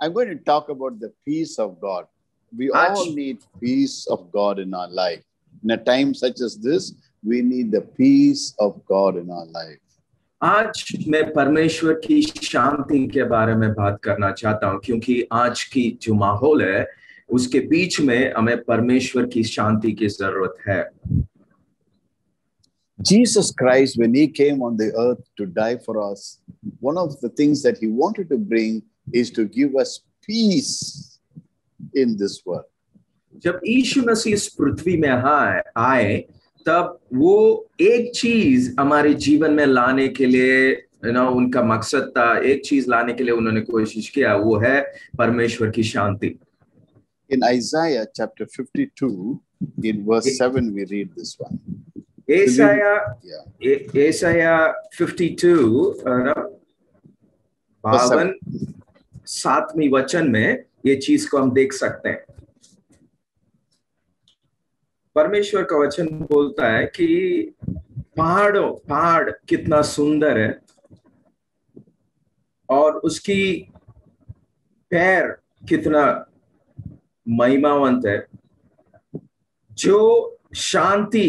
I'm going to talk about the peace of God. We आज all need peace of God in our life. In a time such as this, we need the peace of God in our life. आज मैं परमेश्वर की शांति के बारे में बात करना चाहता हूं, क्योंकि आज की जो माहौल है उसके बीच में हमें परमेश्वर की शांति की जरूरत है। Jesus Christ, when he came on the earth to die for us, one of the things that he wanted to bring is to give us peace in this world. जब यीशु मसीह इस पृथ्वी में आए तब वो एक चीज हमारे जीवन में लाने के लिए उनका मकसद था, एक चीज लाने के लिए उन्होंने कोशिश किया, वो है परमेश्वर की शांति। In Isaiah chapter 52, in verse 7, we read this one. एसाया 52 52 7वीं वचन में ये चीज को हम देख सकते हैं। परमेश्वर का वचन बोलता है कि पहाड़ कितना सुंदर है और उसकी पैर कितना महिमावंत है, जो शांति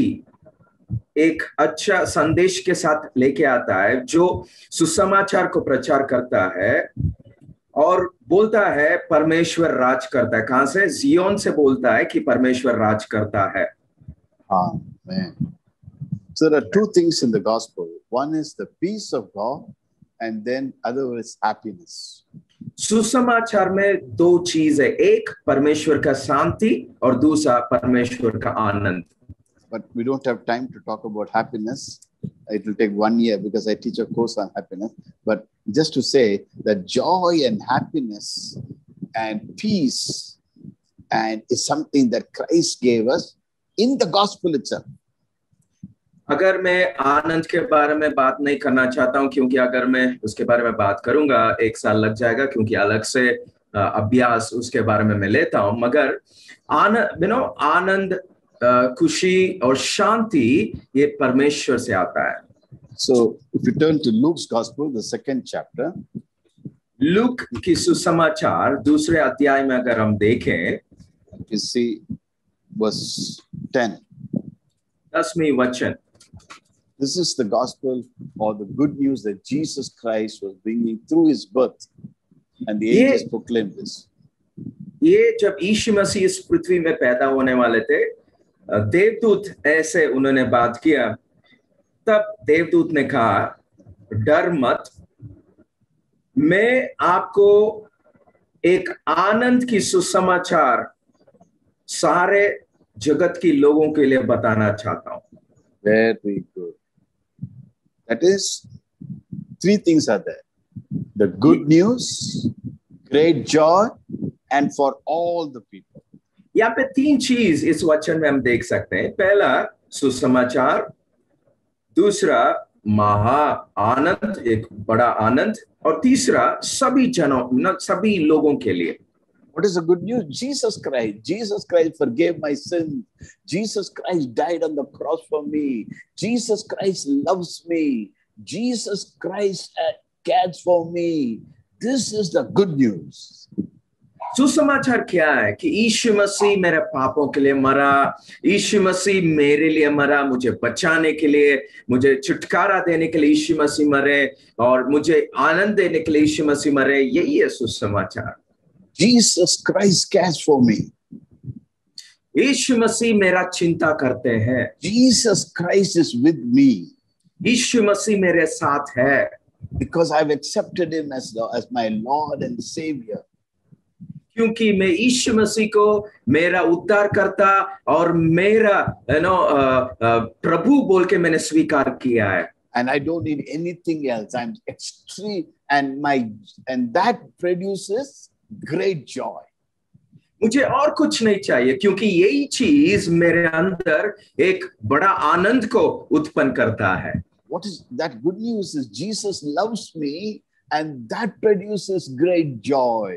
एक अच्छा संदेश के साथ लेके आता है, जो सुसमाचार को प्रचार करता है और बोलता है परमेश्वर राज करता है। कहां से? जियोन से बोलता है कि परमेश्वर राज करता है। Amen. So there are two things in the gospel. One is the peace of God, and then other is happiness. सुसमाचार में दो चीज है, एक परमेश्वर का शांति और दूसरा परमेश्वर का आनंद। But we don't have time to talk about happiness. It will take 1 year because I teach a course on happiness. But just to say that joy and happiness and peace and is something that Christ gave us in the gospel itself. अगर मैं आनंद के बारे में बात नहीं करना चाहता हूं, क्योंकि अगर मैं उसके बारे में बात करूंगा 1 साल लग जाएगा, क्योंकि अलग से अभ्यास उसके बारे में मैं लेता हूं। मगर आनंद खुशी और शांति ये परमेश्वर से आता है। So if you turn to Luke's gospel, the 2nd chapter, Luke की सुसमाचार 2 अध्याय में अगर हम देखें, you see verse 10. 10वीं वचन। This is the gospel or the good news that Jesus Christ was bringing through his birth, and the angels proclaimed this. ये जब यीशु मसीह इस पृथ्वी में पैदा होने वाले थे, देवदूत ऐसे उन्होंने बात किया, तब देवदूत ने कहा, डर मत, मैं आपको एक आनंद की सुसमाचार सारे जगत की लोगों के लिए बताना चाहता हूं। Very good. That is, 3 things are there: the good news, great joy, and for all the people. यहाँ पे 3 चीज इस वचन में हम देख सकते हैं। पहला सुसमाचार, दूसरा महा आनंद, एक बड़ा आनंद, और तीसरा सभी जनों, सभी लोगों के लिए। What is the good news? Jesus Christ forgave my sins. Jesus Christ died on the cross for me. Jesus Christ loves me. Jesus Christ cares for me. This is the good news. सुसमाचार क्या है? कि यीशु मसीह मेरे पापों के लिए मरा, यीशु मसीह मेरे लिए मरा, मुझे बचाने के लिए, मुझे छुटकारा देने के लिए यीशु मसीह मरे, और मुझे आनंद देने के लिए यीशु मसीह मरे। यही है सुसमाचार। Jesus Christ cares for me. यीशु मसीह मेरा चिंता करते हैं। Jesus Christ is with me. यीशु मसीह मेरे साथ है। Because I've accepted him as my Lord and Savior. क्योंकि मैं यीशु मसीह को मेरा उद्धारकर्ता और मेरा प्रभु बोल के मैंने स्वीकार किया है। And I don't need anything else. I'm extreme, and that produces great joy. मुझे और कुछ नहीं चाहिए, क्योंकि यही चीज मेरे अंदर एक बड़ा आनंद को उत्पन्न करता है। What is that good news? Is Jesus loves me, and that produces great joy.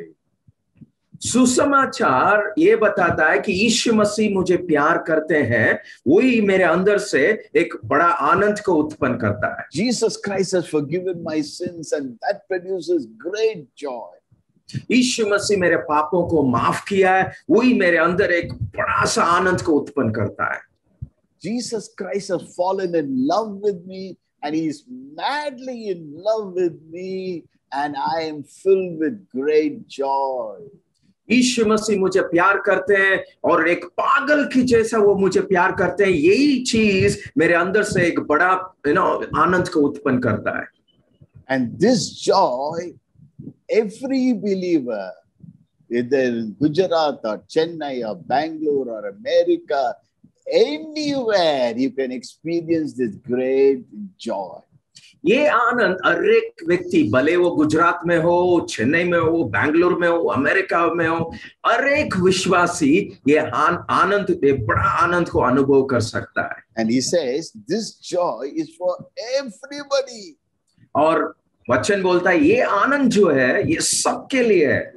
सुसमाचार ये बताता है कि यीशु मसीह मुझे प्यार करते हैं, वही मेरे अंदर से एक बड़ा आनंद को उत्पन्न करता है। Jesus Christ has forgiven my sins, and that produces great joy. यीशु मसीह मेरे पापों को माफ किया है, वही मेरे अंदर एक बड़ा सा आनंद को उत्पन्न करता है। Jesus Christ has fallen in love with me, and he is madly in love with me, and I am filled with great joy. यीशु मसीह मुझे प्यार करते हैं और एक पागल की जैसा वो मुझे प्यार करते हैं, यही चीज मेरे अंदर से एक बड़ा आनंद को उत्पन्न करता है। And this joy, every believer, either in Gujarat or Chennai or Bangalore or America, anywhere you can experience this great joy. ये आनंद हर एक व्यक्ति, भले वो गुजरात में हो, चेन्नई में हो, बैंगलोर में हो, अमेरिका में हो, हर एक विश्वासी ये आनंद, ये बड़ा आनंद को अनुभव कर सकता है। And he says this joy is for everybody. और वचन बोलता है ये आनंद जो है ये सबके लिए है।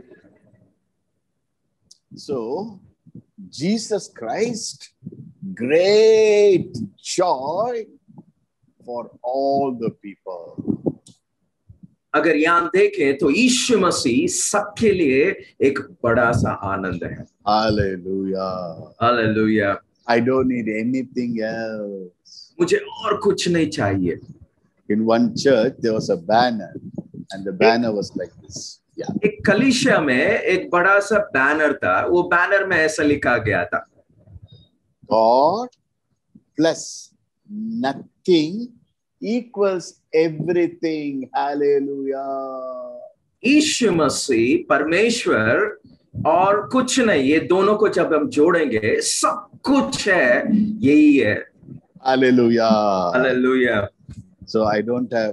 So Jesus Christ, great joy for all the people. अगर यहां देखें तो यीशु मसीह सबके लिए एक बड़ा सा आनंद है। Hallelujah. Hallelujah. I don't need anything else. मुझे और कुछ नहीं चाहिए। In one church, there was a banner, and the banner was like this. Yeah. एक कलीसिया में एक बड़ा सा बैनर था, वो बैनर में ऐसा लिखा गया था, God plus nothing equals everything. Hallelujah. यीशु मसीह परमेश्वर और कुछ नहीं, ये दोनों को जब हम जोड़ेंगे सब कुछ है, यही है। Hallelujah. Hallelujah. So I don't have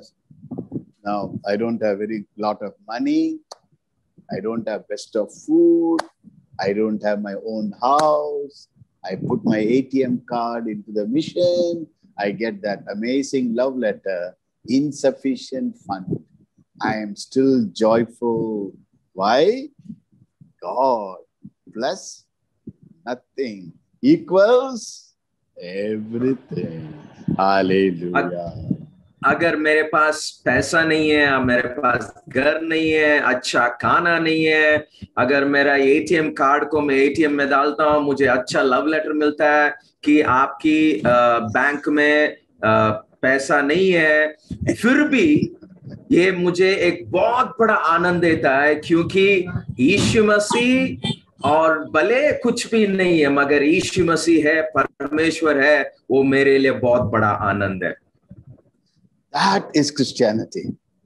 very lot of money. I don't have best of food. I don't have my own house. I put my ATM card into the mission. I get that amazing love letter. Insufficient fund. I am still joyful. Why? God plus nothing equals everything. Hallelujah. अगर मेरे पास पैसा नहीं है, मेरे पास घर नहीं है, अच्छा खाना नहीं है, अगर मेरा एटीएम कार्ड को मैं एटीएम में डालता हूँ, मुझे अच्छा लव लेटर मिलता है कि आपकी बैंक में पैसा नहीं है, फिर भी ये मुझे एक बहुत बड़ा आनंद देता है, क्योंकि यीशु मसीह और भले कुछ भी नहीं है मगर यीशु मसीह है, परमेश्वर है, वो मेरे लिए बहुत बड़ा आनंद है। That is Christianity.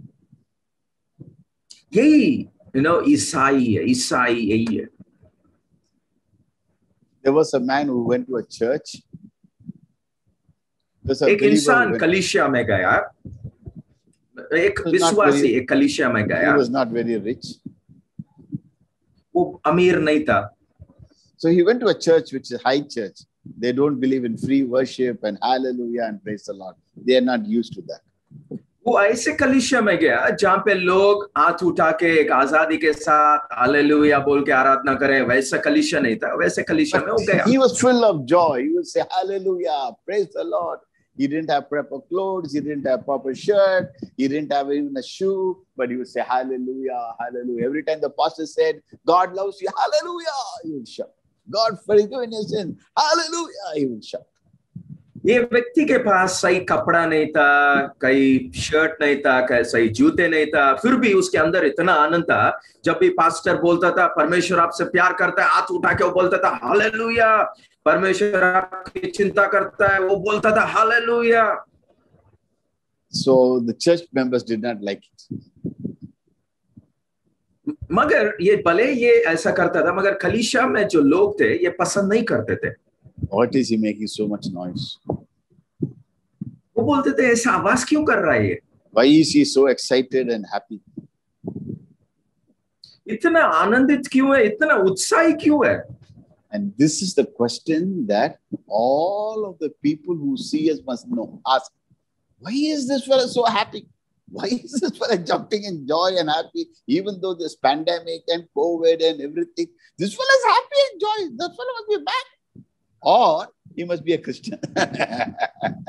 यही ईसाई है, ईसाई यही है। There was a man who went to a church. एक इंसान कलीसिया में गया, एक विश्वासी एक कलीसिया में गया। He was not very rich. वो अमीर नहीं था। So he went to a church which is high church. They don't believe in free worship and hallelujah and praise the Lord. They are not used to that. वो ऐसे कलीसिया में गया जहाँ पे लोग हाथ उठा के एक आजादी के साथ हालेलुया बोल के आराधना करें, वैसा कलीसिया नहीं था। वैसे कलीसिया में वो गया। He was full of joy. He would say hallelujah, praise the Lord. He didn't have proper clothes. He didn't have proper shirt. He didn't have even a shoe. But he would say hallelujah, hallelujah. Every time the pastor said, God loves you, hallelujah, he would shout. God forgive your sin, hallelujah, he would shout. ये व्यक्ति के पास सही कपड़ा नहीं था, कहीं shirt नहीं था, कहीं सही जूते नहीं था, फिर भी उसके अंदर इतना आनंद था। जब भी पास्टर बोलता था परमेश्वर आपसे प्यार करता है, हाथ उठा के वो बोलता था हालेलुया। परमेश्वर आपकी चिंता करता है, वो बोलता था hallelujah. So the church members did not like it. मगर ये भले ये ऐसा करता था, मगर कलीसिया में जो लोग थे ये पसंद नहीं करते थे। What is he making so much noise? वो बोलते थे ऐसा आवाज क्यों कर रहा है ये? Why is he so excited and happy? इतना आनंदित क्यों है, इतना उत्साही क्यों है? And this is the question that all of the people who see us must know. Ask, why is this fellow so happy? Why is this fellow jumping in joy and happy, even though this pandemic and COVID and everything? This fellow is happy and joy. This fellow must be bad. Or he must be a Christian.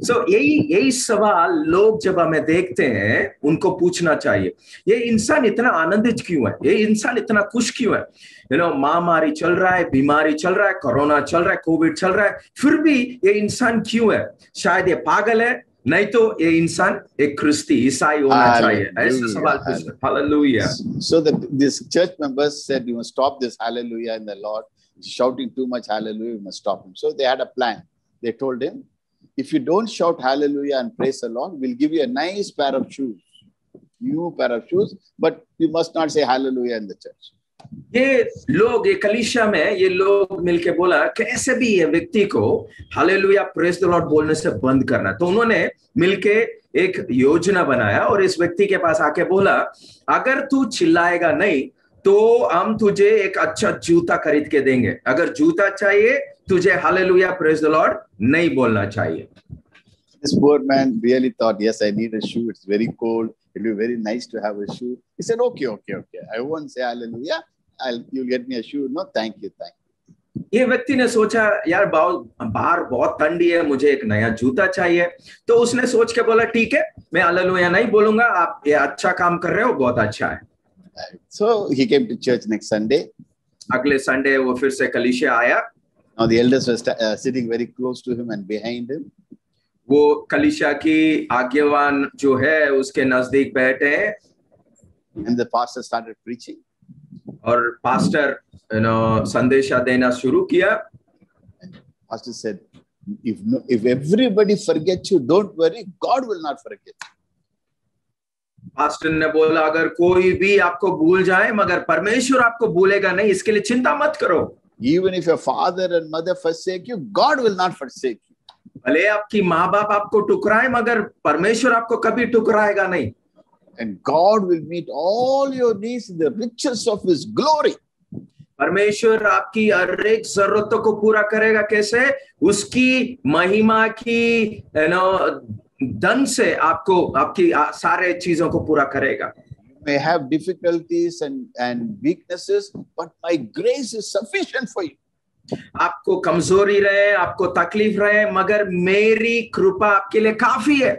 So यही सवाल लोग जब हमें देखते हैं उनको पूछना चाहिए, ये इंसान इतना आनंदित क्यों है, ये इंसान इतना खुश क्यों है। महामारी चल रहा है, बीमारी चल रहा है, कोरोना चल रहा है, कोविड चल रहा है, फिर भी ये इंसान क्यों है। शायद ये पागल है, नहीं तो ये इंसान एक ख्रिस्ती ईसाई होना चाहिए। ऐसा सवाल पूछना। Hallelujah. So this church members said, you must stop this hallelujah in the Lord, shouting too much hallelujah, you must stop him. So they had a plan. They told him, if you don't shout hallelujah and praise the Lord, we'll give you a nice pair of shoes, new pair of shoes, but you must not say hallelujah in the church. ये लोग, ये कलीसिया में ये लोग मिलके बोला कैसे भी ये व्यक्ति को हालेलुया प्रेज द लॉर्ड बोलने से बंद करना। तो उन्होंने मिलके एक योजना बनाया और इस व्यक्ति के पास आके बोला, अगर तू चिल्लाएगा नहीं तो हम तुझे एक अच्छा जूता खरीद के देंगे। अगर जूता चाहिए, तुझे हालेलुया प्रेज द लॉर्ड नहीं बोलना चाहिए। This poor man really thought, yes, I need a shoe. It's very cold. It'll be very nice to have a shoe. He said, okay. I won't say hallelujah. You'll get me a shoe. No, thank you. ये व्यक्ति ने सोचा, यार बाहर बहुत ठंडी है, मुझे एक नया जूता चाहिए। तो उसने सोच के बोला, ठीक है, मैं हालेलुया नहीं बोलूंगा, आप ये अच्छा काम कर रहे हो, बहुत अच्छा है। So he came to church next Sunday. अगले संडे वो फिर से कलीसिया आया। Now the elders were sitting very close to him and behind him. वो कलीसिया की आज्ञावान जो है उसके नजदीक बैठे हैं। And the pastor started preaching. और पास्टर संदेशा देना शुरू किया। And pastor said, if everybody forgets you, don't worry, God will not forget you. Pastor ने बोला, अगर कोई भी आपको भूल जाए मगर परमेश्वर आपको भूलेगा नहीं, इसके लिए चिंता मत करो। Even if your father and mother forsake you, God will not forsake you. भले आपकी माँ बाप आपको टुकराए मगर परमेश्वर आपको कभी टुकराएगा नहीं। And God will meet all your needs in the riches of His glory. परमेश्वर आपकी हर एक जरूरतों को पूरा करेगा। कैसे? उसकी महिमा की धन से आपको आपकी सारे चीजों को पूरा करेगा। You may have difficulties and weaknesses, but my grace is sufficient for you. आपको कमजोरी रहे, आपको तकलीफ रहे, मगर मेरी कृपा आपके लिए काफी है।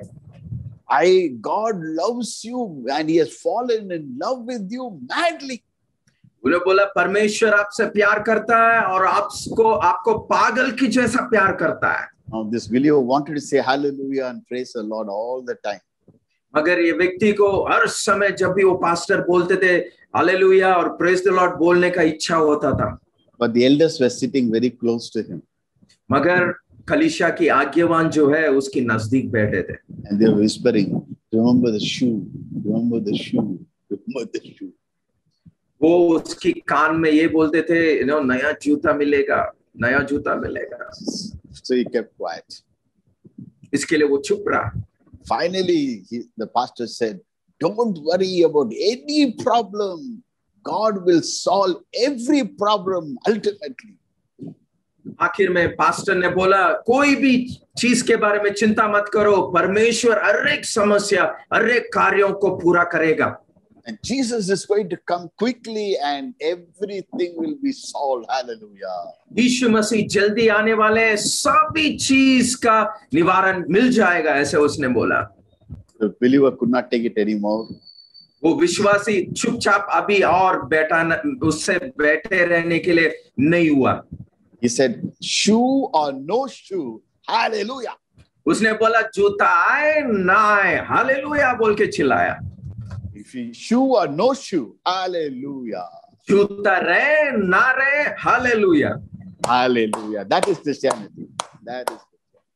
God loves you and He has fallen in love with you madly. उन्होंने बोला, परमेश्वर आपसे प्यार करता है और आपको पागल की जैसा प्यार करता है। Now this believer wanted to say hallelujah and praise the Lord all the time. मगर ये व्यक्ति को हर समय जब भी वो पास्टर बोलते थे हालेलुया और प्रेज द लॉर्ड बोलने का इच्छा होता था। But the elders were sitting very close to him. मगर कलीसिया की आज्ञावान जो है उसके नजदीक बैठे थे। And they were whispering, remember the shoe, remember the shoe, remember the shoe. वो उसकी कान में ये बोलते थे, नया जूता मिलेगा, नया जूता मिलेगा। So he kept quiet. इसके लिए वो चुप रहा। Finally, the pastor said, don't worry about any problem. God will solve every problem ultimately. आखिर में पास्टर ने बोला, कोई भी चीज के बारे में चिंता मत करो, परमेश्वर हर एक समस्या, हर एक कार्यों को पूरा करेगा। And Jesus is going to come quickly and everything will be solved. Hallelujah. यीशु मसीह जल्दी आने वाले हैं, सभी चीज का निवारण मिल जाएगा, ऐसे उसने बोला। The believer could not take it anymore. वो विश्वासी चुपचाप अभी और उससे बैठे रहने के लिए नहीं हुआ। He said, shoe or no shoe, hallelujah. उसने बोला, जूता आए ना आए, हालेलुया बोल के चिल्लाया। If you shoe or no shoe, hallelujah. जूता रहे ना रहे, hallelujah. Hallelujah. That is Christianity. That is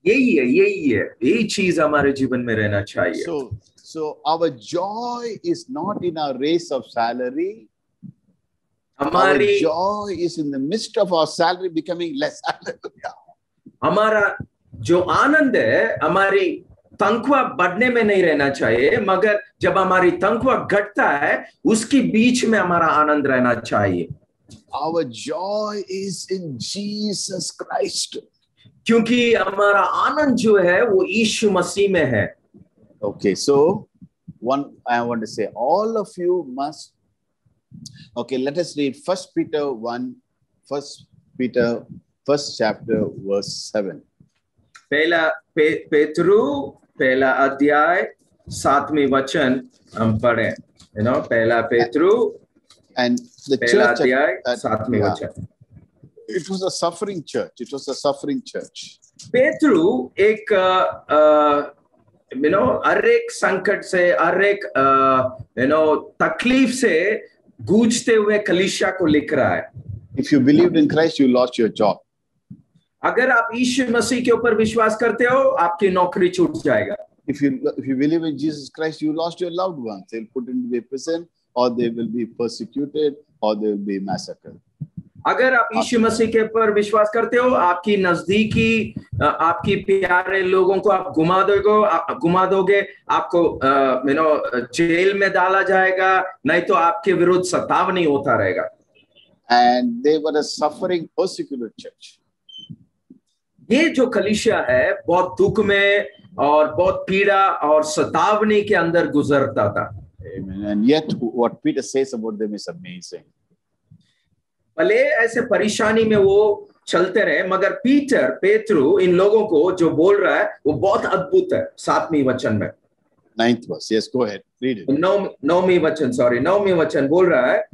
यही चीज हमारे जीवन में रहना चाहिए। So our joy is not in our race of salary. Our joy is in the midst of our salary becoming less. Hallelujah. हमारा जो आनंद है हमारी तनख्वाह बढ़ने में नहीं रहना चाहिए, मगर जब हमारी तनख्वाह घटता है उसके बीच में हमारा आनंद रहना चाहिए। Our joy is in Jesus Christ. क्योंकि हमारा आनंद जो है वो यीशु मसीह में है। Okay, so I want to say, all of you must. Okay, let us read 1 Peter 1 chapter, verse 7. पहला पेतरू पहला अध्याय 7वें वचन हम पढ़े, पहला पेतरू And the पहला church अध्याय at- 7वें yeah. वचन. It was a suffering church. It was a suffering church. पेतरू एक हर एक संकट से, हर एक तकलीफ से गूंजते हुए कलीसिया को लिख रहा है. If you believed in Christ, you lost your job. अगर आप यीशु मसीह के ऊपर विश्वास करते हो, आपकी नौकरी छूट जाएगा. If you believe in Jesus Christ, you lost your loved ones. They'll put into a prison, or they will be persecuted, or they will be massacred. अगर आप यीशु मसीह के ऊपर विश्वास करते हो, आपकी नजदीकी, आपकी प्यारे लोगों को आप घुमा दोगे, आपको जेल में डाला जाएगा, नहीं तो आपके विरुद्ध सतावनी होता रहेगा. And they were a suffering, persecuted church. ये जो कलीसिया है बहुत दुख में और बहुत पीड़ा और सतावनी के अंदर गुजरता था. Amen. And yet, what Peter says about them is amazing. भले ऐसे परेशानी में वो चलते रहे, मगर पेतरू इन लोगों को जो बोल रहा है वो बहुत अद्भुत है. 7वें वचन में 9th verse. Yes, go ahead. Read it. 9वें वचन बोल रहा है,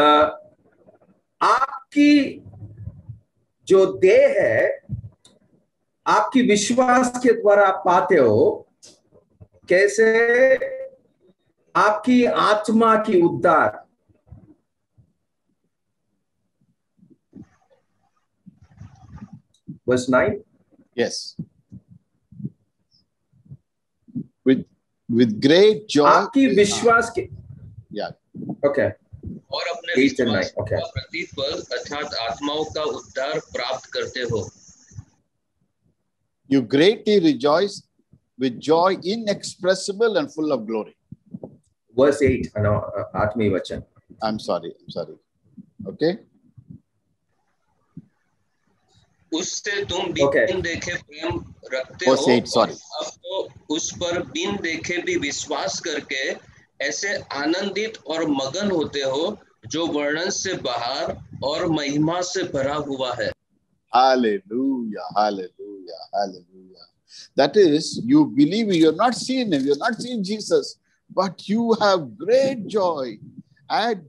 आपकी जो देह है, आपकी विश्वास के द्वारा आप पाते हो कैसे आपकी आत्मा की उद्धार. Verse 9. Yes. With great joy. आपकी विश्वास के. Yeah. Okay. और अपने 8 and 9. Okay. प्रतीक पर अर्थात आत्माओं का उद्धार प्राप्त करते हो. You greatly rejoice with joy inexpressible and full of glory. Verse 8. 8वें वचन. I'm sorry. Okay. उससे तुम बिन देखे प्रेम रखते Verse 8, sorry. अब तो उस पर बिन देखे भी विश्वास करके ऐसे आनंदित और मगन होते हो जो वर्णन से बाहर और महिमा से भरा हुआ है. Hallelujah, hallelujah, hallelujah. That is, you believe, you're not seeing him, you're not seeing Jesus, but you have great joy and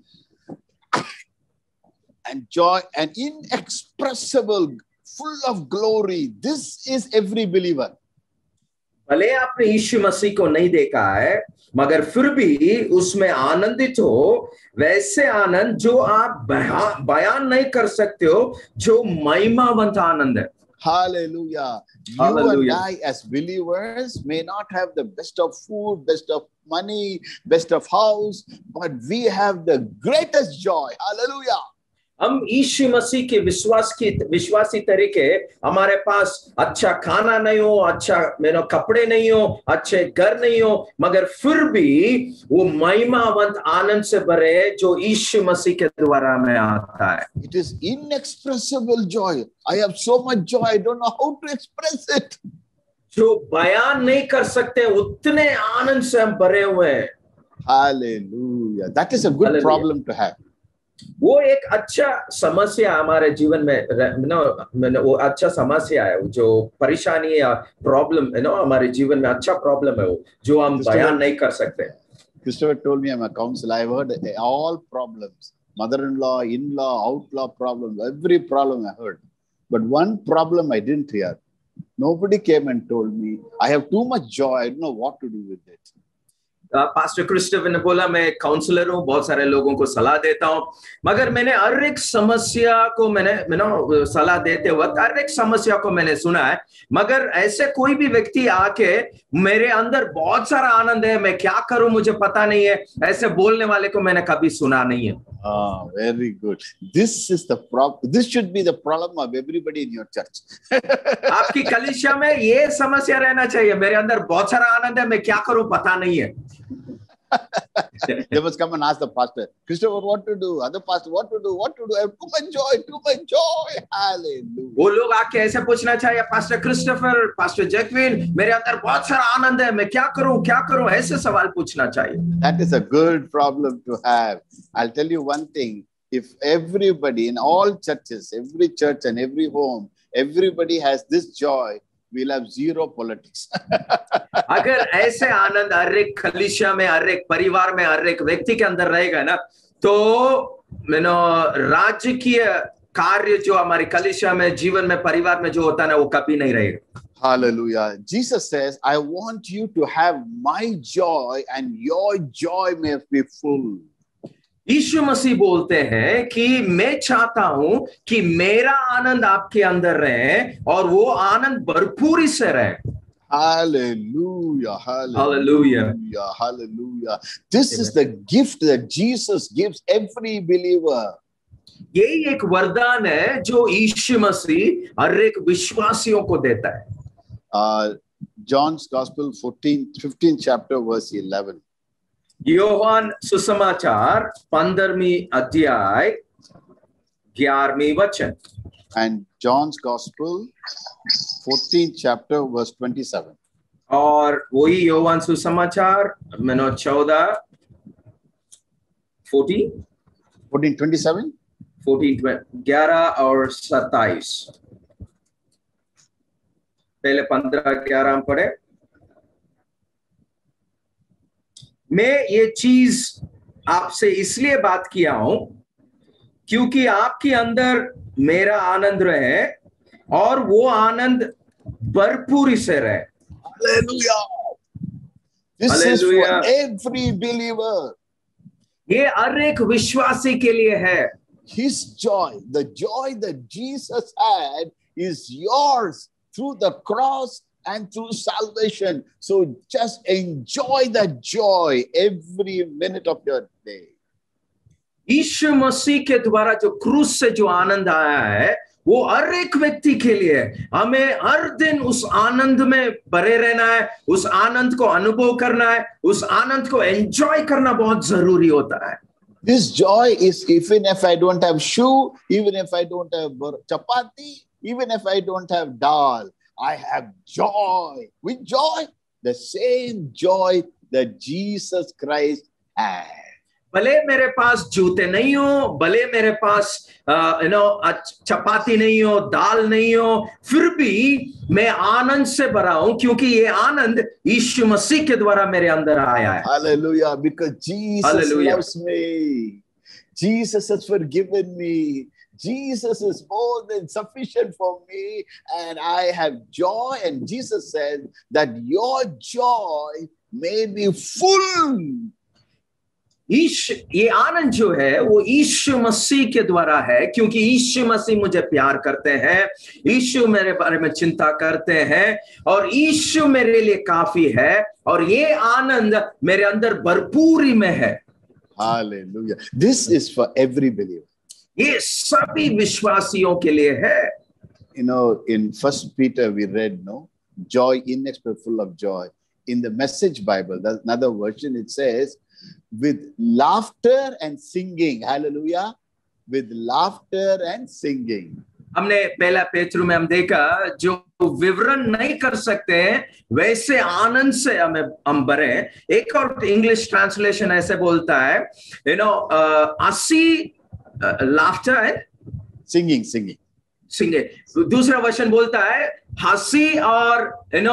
joy and inexpressible, full of glory. This is every believer. भले आपने यीशु मसीह को नहीं देखा है, मगर फिर भी उसमें आनंदित हो, वैसे आनंद जो आप बयान नहीं कर सकते हो, जो महिमावंत आनंद है. Hallelujah. Hallelujah. You and I as believers may not have the best of food, best of money, best of house, but we have the greatest joy. Hallelujah. हम यीशु मसीह के विश्वासी तरीके, हमारे पास अच्छा खाना नहीं हो, अच्छा कपड़े नहीं हो, अच्छे घर नहीं हो, मगर फिर भी वो महिमावंत आनंद से भरे जो यीशु मसीह के द्वारा में आता है. It is inexpressible joy. I have so much joy, I don't know how to express it. जो बयान नहीं कर सकते उतने आनंद से हम भरे हुए हैं. Hallelujah. That is a good Hallelujah. problem to have. वो एक अच्छा समस्या हमारे जीवन में वो अच्छा समस्या है, जो परेशानी या प्रॉब्लम हमारे जीवन में अच्छा प्रॉब्लम है, वो जो हम बयान नहीं कर सकते. Christopher told me, I'm a counselor, I've heard all problems, mother-in-law, in-law, outlaw problems, every problem I heard. But one problem I didn't hear. Nobody came and told me, I have too much joy, I don't know what to do with it. Pastor Christopher ने बोला, मैं counsellor हूँ, बहुत सारे लोगों को सलाह देता हूँ, मगर मैंने हर एक समस्या को मैंने सलाह देते वक्त हर एक समस्या को मैंने सुना है, मगर ऐसे कोई भी व्यक्ति आके मेरे अंदर बहुत सारा आनंद है, मैं क्या करूं मुझे पता नहीं है, ऐसे बोलने वाले को मैंने कभी सुना नहीं है. Very good. This is the problem. This should be the problem of everybody in your church. आपकी कलीसिया में ये समस्या रहना चाहिए, मेरे अंदर बहुत सारा आनंद है, मैं क्या करूं पता नहीं है. They must come and ask the pastor, Christopher, what to do? Other pastor, what to do? I have too much joy. Hallelujah. वो लोग आके ऐसे पूछना चाहिए, पास्टर क्रिस्टोफर, पास्टर जैकविन, मेरे अंदर बहुत सारा आनंद है, मैं क्या करूं, ऐसे सवाल पूछना चाहिए. That is a good problem to have. I'll tell you one thing. If everybody in all churches, every church and every home, everybody has this joy, we'll have zero politics. अगर ऐसे आनंद हर एक कलीसिया में, हर एक परिवार में, हर एक व्यक्ति के अंदर रहेगा ना, तो राजकीय कार्य जो हमारी कलीसिया में, जीवन में, परिवार में जो होता है ना, वो कभी नहीं रहेगा. Hallelujah. Jesus says, I want you to have my joy and your joy may be full. यीशु मसीह बोलते हैं कि मैं चाहता हूं कि मेरा आनंद आपके अंदर रहे और वो आनंद भरपूरी से रहे. Hallelujah, hallelujah, hallelujah. This is the gift that Jesus gives every believer. यही एक वरदान है जो यीशु मसीह हर एक विश्वासियों को देता है. John's Gospel 15th chapter verse 11. Yohan सुसमाचार 15वीं अध्याय 11वीं वचन. And John's Gospel 14th chapter verse 27. और वही योहान सुसमाचार 14 27 11 और 27. पहले 15-11 हम पढ़े. मैं ये चीज आपसे इसलिए बात किया हूं क्योंकि आपके अंदर मेरा आनंद रहे और वो आनंद भरपूरी से रहे. Hallelujah. This is for every believer. ये हर एक विश्वासी के लिए है. His joy, the joy that Jesus had, is yours through the cross and through salvation. So just enjoy that joy every minute of your day. यीशु मसीह के द्वारा जो क्रूस से जो आनंद आया है वो हर एक व्यक्ति के लिए. हमें हर दिन उस आनंद में भरे रहना है, उस आनंद को अनुभव करना है, उस आनंद को एंजॉय करना बहुत जरूरी होता है. This joy is even if I don't have shoe, even if I don't have chapati, even if I don't have dal, I have joy. With joy, the same joy that Jesus Christ had. भले मेरे पास जूते नहीं हो, भले मेरे पास चपाती नहीं हो, दाल नहीं हो, फिर भी मैं आनंद से भरा हूं क्योंकि ये आनंद यीशु मसीह के द्वारा मेरे अंदर आया है. Hallelujah, because Jesus loves me. Jesus has forgiven me. Jesus is more than sufficient for me and I have joy. And Jesus said that your joy may be full. ये आनंद जो है वो यीशु मसीह के द्वारा है क्योंकि यीशु मसीह मुझे प्यार करते हैं, यीशु मेरे बारे में चिंता करते हैं और यीशु मेरे लिए काफी है और ये आनंद मेरे अंदर भरपूरी में है. Hallelujah. This is for every believer. ये सभी विश्वासियों के लिए है. You know, in 1 Peter we read, no, joy inexpressible, full of joy. In the Message Bible, that's another version, it says, with laughter and singing. Hallelujah. With laughter and singing. हमने पहला पेतरू में हम देखा जो विवरण नहीं कर सकते वैसे आनंद से हम भरे. एक और इंग्लिश ट्रांसलेशन ऐसे बोलता है, हंसी, laughter and singing. दूसरा वर्षन बोलता है हंसी और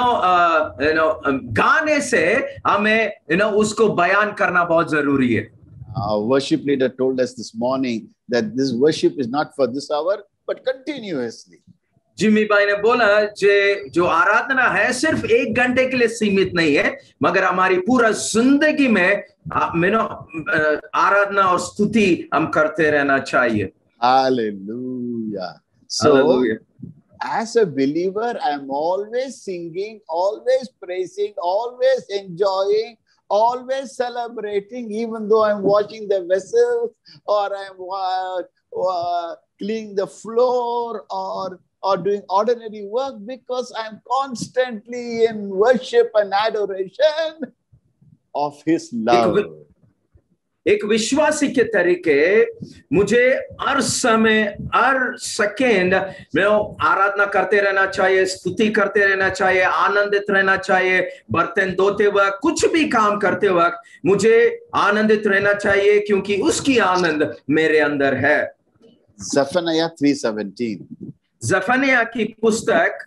गाने से हमें उसको बयान करना बहुत जरूरी है. Our worship leader told us this morning that this worship is not for this hour but continuously. Jimmy भाई ने बोला जो आराधना है सिर्फ 1 घंटे के लिए सीमित नहीं है मगर हमारी पूरा जिंदगी में आराधना और स्तुति हम करते रहना चाहिए. Hallelujah. So, Hallelujah. As a believer, I am always singing, always praising, always enjoying, always celebrating, even though I'm washing the vessels or I'm cleaning the floor or doing ordinary work because I'm constantly in worship and adoration of His love. एक विश्वासी के तरीके मुझे हर समय हर second में आराधना करते रहना चाहिए, स्तुति करते रहना चाहिए, आनंदित रहना चाहिए. बर्तन धोते वक्त, कुछ भी काम करते वक्त मुझे आनंदित रहना चाहिए क्योंकि उसकी आनंद मेरे अंदर है. Zephaniah 3:17. ज़फन्याह की पुस्तक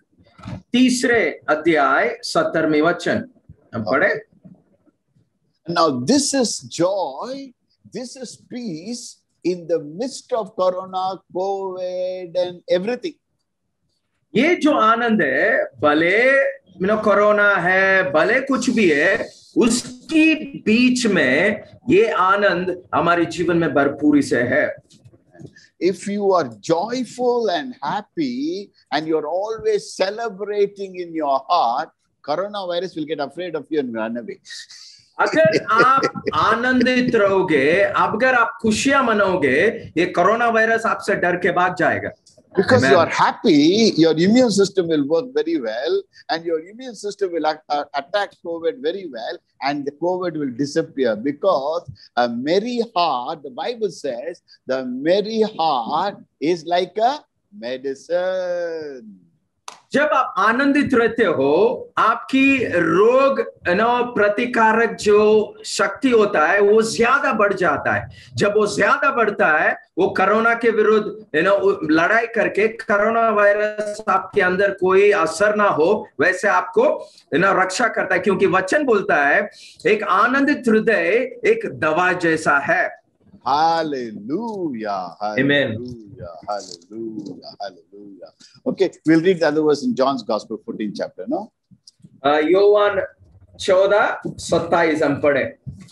तीसरे अध्याय 17वें वचन हम पढ़े। Now this is joy, this is peace in the midst of corona, COVID and everything. ये जो आनंद है, भले कोरोना है, भले कुछ भी है, उसकी बीच में ये आनंद हमारे जीवन में भरपूरी से है। If you are joyful and happy and you're always celebrating in your heart, coronavirus will get afraid of you and run away. अगर आप आनंदित रहोगे, अगर आप खुशियां मनाओगे, ये कोरोना वायरस आपसे डर के भाग जाएगा। Because you are happy, your immune system will work very well, and your immune system will attack COVID very well, and the COVID will disappear. Because a merry heart, the Bible says, the merry heart is like a medicine. जब आप आनंदित रहते हो, आपकी रोग प्रतिकारक जो शक्ति होता है वो ज्यादा बढ़ जाता है। जब वो ज्यादा बढ़ता है, वो कोरोना के विरुद्ध लड़ाई करके कोरोना वायरस आपके अंदर कोई असर ना हो वैसे आपको रक्षा करता है। क्योंकि वचन बोलता है एक आनंदित हृदय एक दवा जैसा है। Hallelujah. Amen. Hallelujah. Hallelujah. Okay, we'll read the other verse in John's Gospel, 14th chapter, no? योवान 14:27 हम पढ़े।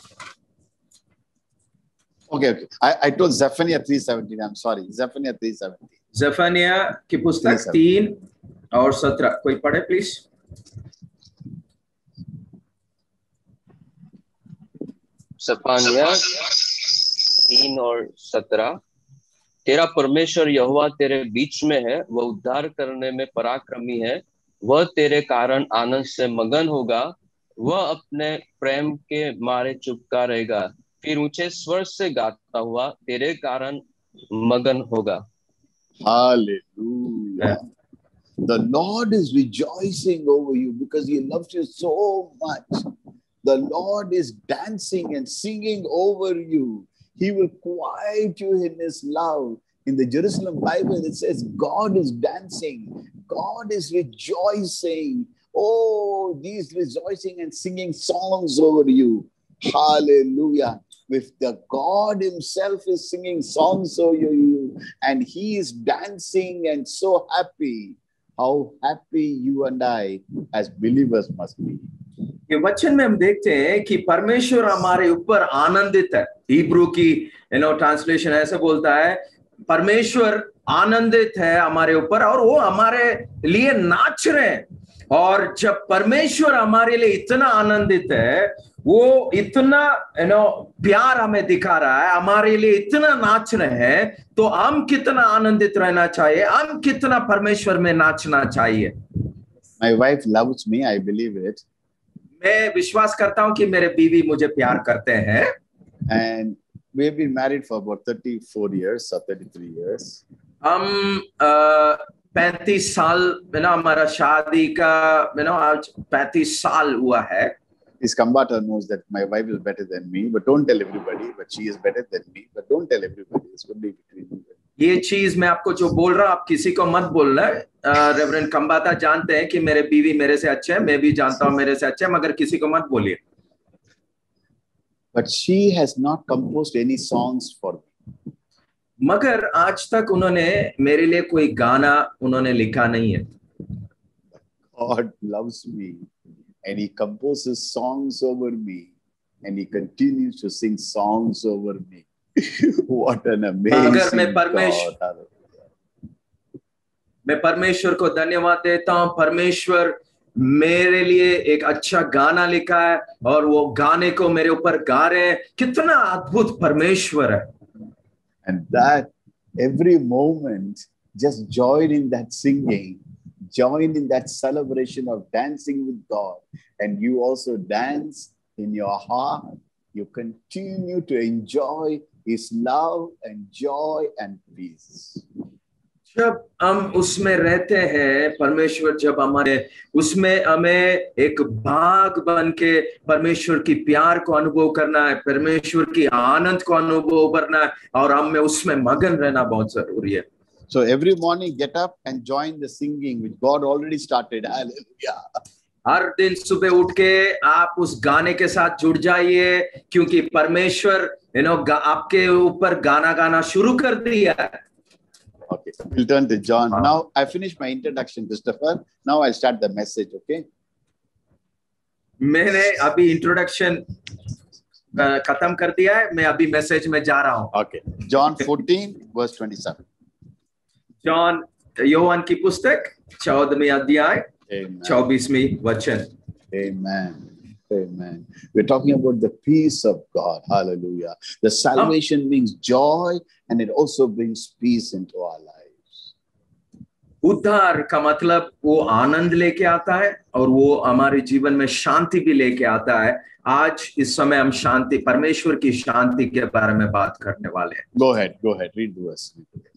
Okay. I told Zephaniah 3:17. I'm sorry. Zephaniah 3:17. ज़ेफनिया की पुस्तक 3 और 17 कोई पढ़े प्लीज। ज़ेफनिया 3 और 17। तेरा परमेश्वर यहोवा तेरे बीच में है, वह उद्धार करने में पराक्रमी है, वह तेरे कारण आनंद से मगन होगा, वह अपने प्रेम के मारे चुपका रहेगा, फिर ऊंचे स्वर से गाता हुआ तेरे कारण मगन होगा। Hallelujah. The Lord is rejoicing over you because he loves you so much. The Lord is dancing and singing over you. He will quiet you in his love. In the Jerusalem Bible, it says God is dancing. God is rejoicing. Oh, he's rejoicing and singing songs over you. Hallelujah. If the God himself is singing songs over you and he is dancing and so happy, how happy you and I as believers must be. ये वचन में हम देखते हैं कि परमेश्वर हमारे ऊपर आनंदित है। हिब्रू की ट्रांसलेशन ऐसे बोलता है परमेश्वर आनंदित है हमारे ऊपर और वो हमारे लिए नाच रहे हैं। और जब परमेश्वर हमारे लिए इतना आनंदित है, वो इतना प्यार हमें दिखा रहा है, हमारे लिए इतना नाच रहे हैं, तो हम कितना आनंदित रहना चाहिए, हम कितना परमेश्वर में नाचना चाहिए। My wife loves me, I believe it. मैं विश्वास करता हूं कि मेरे बीवी मुझे प्यार करते हैं। And we've been married for about 34 years or 33 years. हम 35 साल हमारा शादी का आज 35 साल हुआ है। This Kambata knows that my wife is better than me, but don't tell everybody. But she is better than me, but don't tell everybody. It's only between you. ये चीज मैं आपको जो बोल रहा हूँ, आप किसी को मत बोलना। रेवरेंड कंबाता जानते हैं कि मेरे बीवी मेरे से अच्छे हैं, मैं भी जानता हूँ मेरे से अच्छे हैं, मगर किसी को मत बोलिए। But she has not composed any songs for me. मगर आज तक उन्होंने मेरे लिए कोई गाना उन्होंने लिखा नहीं है। God loves me and he composes songs over me and he continues to sing songs over me. What an amazing God. मैं परमेश्वर को धन्यवाद देता हूँ। परमेश्वर मेरे लिए एक अच्छा गाना लिखा है और वो गाने को मेरे ऊपर गा रहे हैं। कितना अद्भुत परमेश्वर है। And that every moment, just join in that singing, join in that celebration of dancing with God, and you also dance in your heart. You continue to enjoy his love and joy and peace. जब हम उसमें रहते हैं, परमेश्वर जब हमारे उसमें हमें एक भाग बन के परमेश्वर की प्यार को अनुभव करना है, परमेश्वर की आनंद को अनुभव करना है और हमें उसमें मगन रहना बहुत जरूरी है। So every morning, get up and join the singing which God already started. Hallelujah. हर दिन सुबह उठ के आप उस गाने के साथ जुड़ जाइए, क्योंकि परमेश्वर आपके ऊपर गाना गाना शुरू कर दिया है. Okay, we'll turn to John. Now I finished my introduction, Christopher. Now I'll start the message, okay? मैंने अभी इंट्रोडक्शन खत्म कर दिया है, मैं अभी मैसेज में जा रहा हूँ. Okay, John 14 verse 27. जॉन योहान की पुस्तक 14वें अध्याय 24वें वचन. Amen. Amen. We're talking about the peace of God. Hallelujah. The salvation brings joy and it also brings peace into our lives. उद्धार का मतलब वो आनंद लेके आता है और वो हमारे जीवन में शांति भी लेके आता है. आज इस समय हम शांति, परमेश्वर की शांति के बारे में बात करने वाले हैं. Go ahead. Read the verse.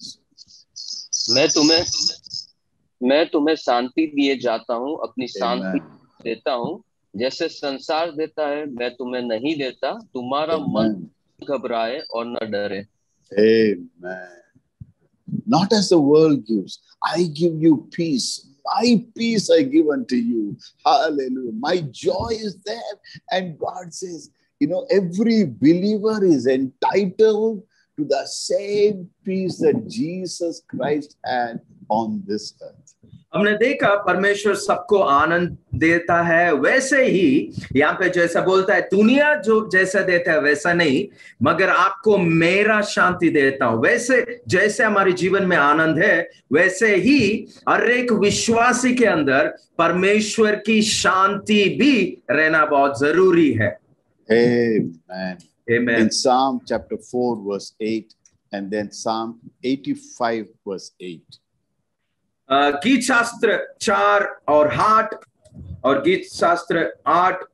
मैं तुम्हें शांति दिए जाता हूँ, अपनी शांति देता हूँ. जैसे संसार देता है मैं तुम्हें नहीं देता. तुम्हारा मन घबराए और न डरे. Amen. Not as the world gives, I give you peace. My peace I give unto you. Hallelujah. My joy is there. And God says, every believer is entitled to the same peace that Jesus Christ had on this earth. हमने देखा परमेश्वर सबको आनंद देता है. वैसे ही यहाँ पे जैसा बोलता है, दुनिया जो जैसा देता है वैसा नहीं, मगर आपको मेरा शांति देता हूं. वैसे जैसे हमारे जीवन में आनंद है, वैसे ही हर एक विश्वासी के अंदर परमेश्वर की शांति भी रहना बहुत जरूरी है. Amen. Amen. In Psalm chapter 4 verse 8 and then Psalm 85 verse 8. गीत शास्त्र 4 और 8 और गीत शास्त्र 8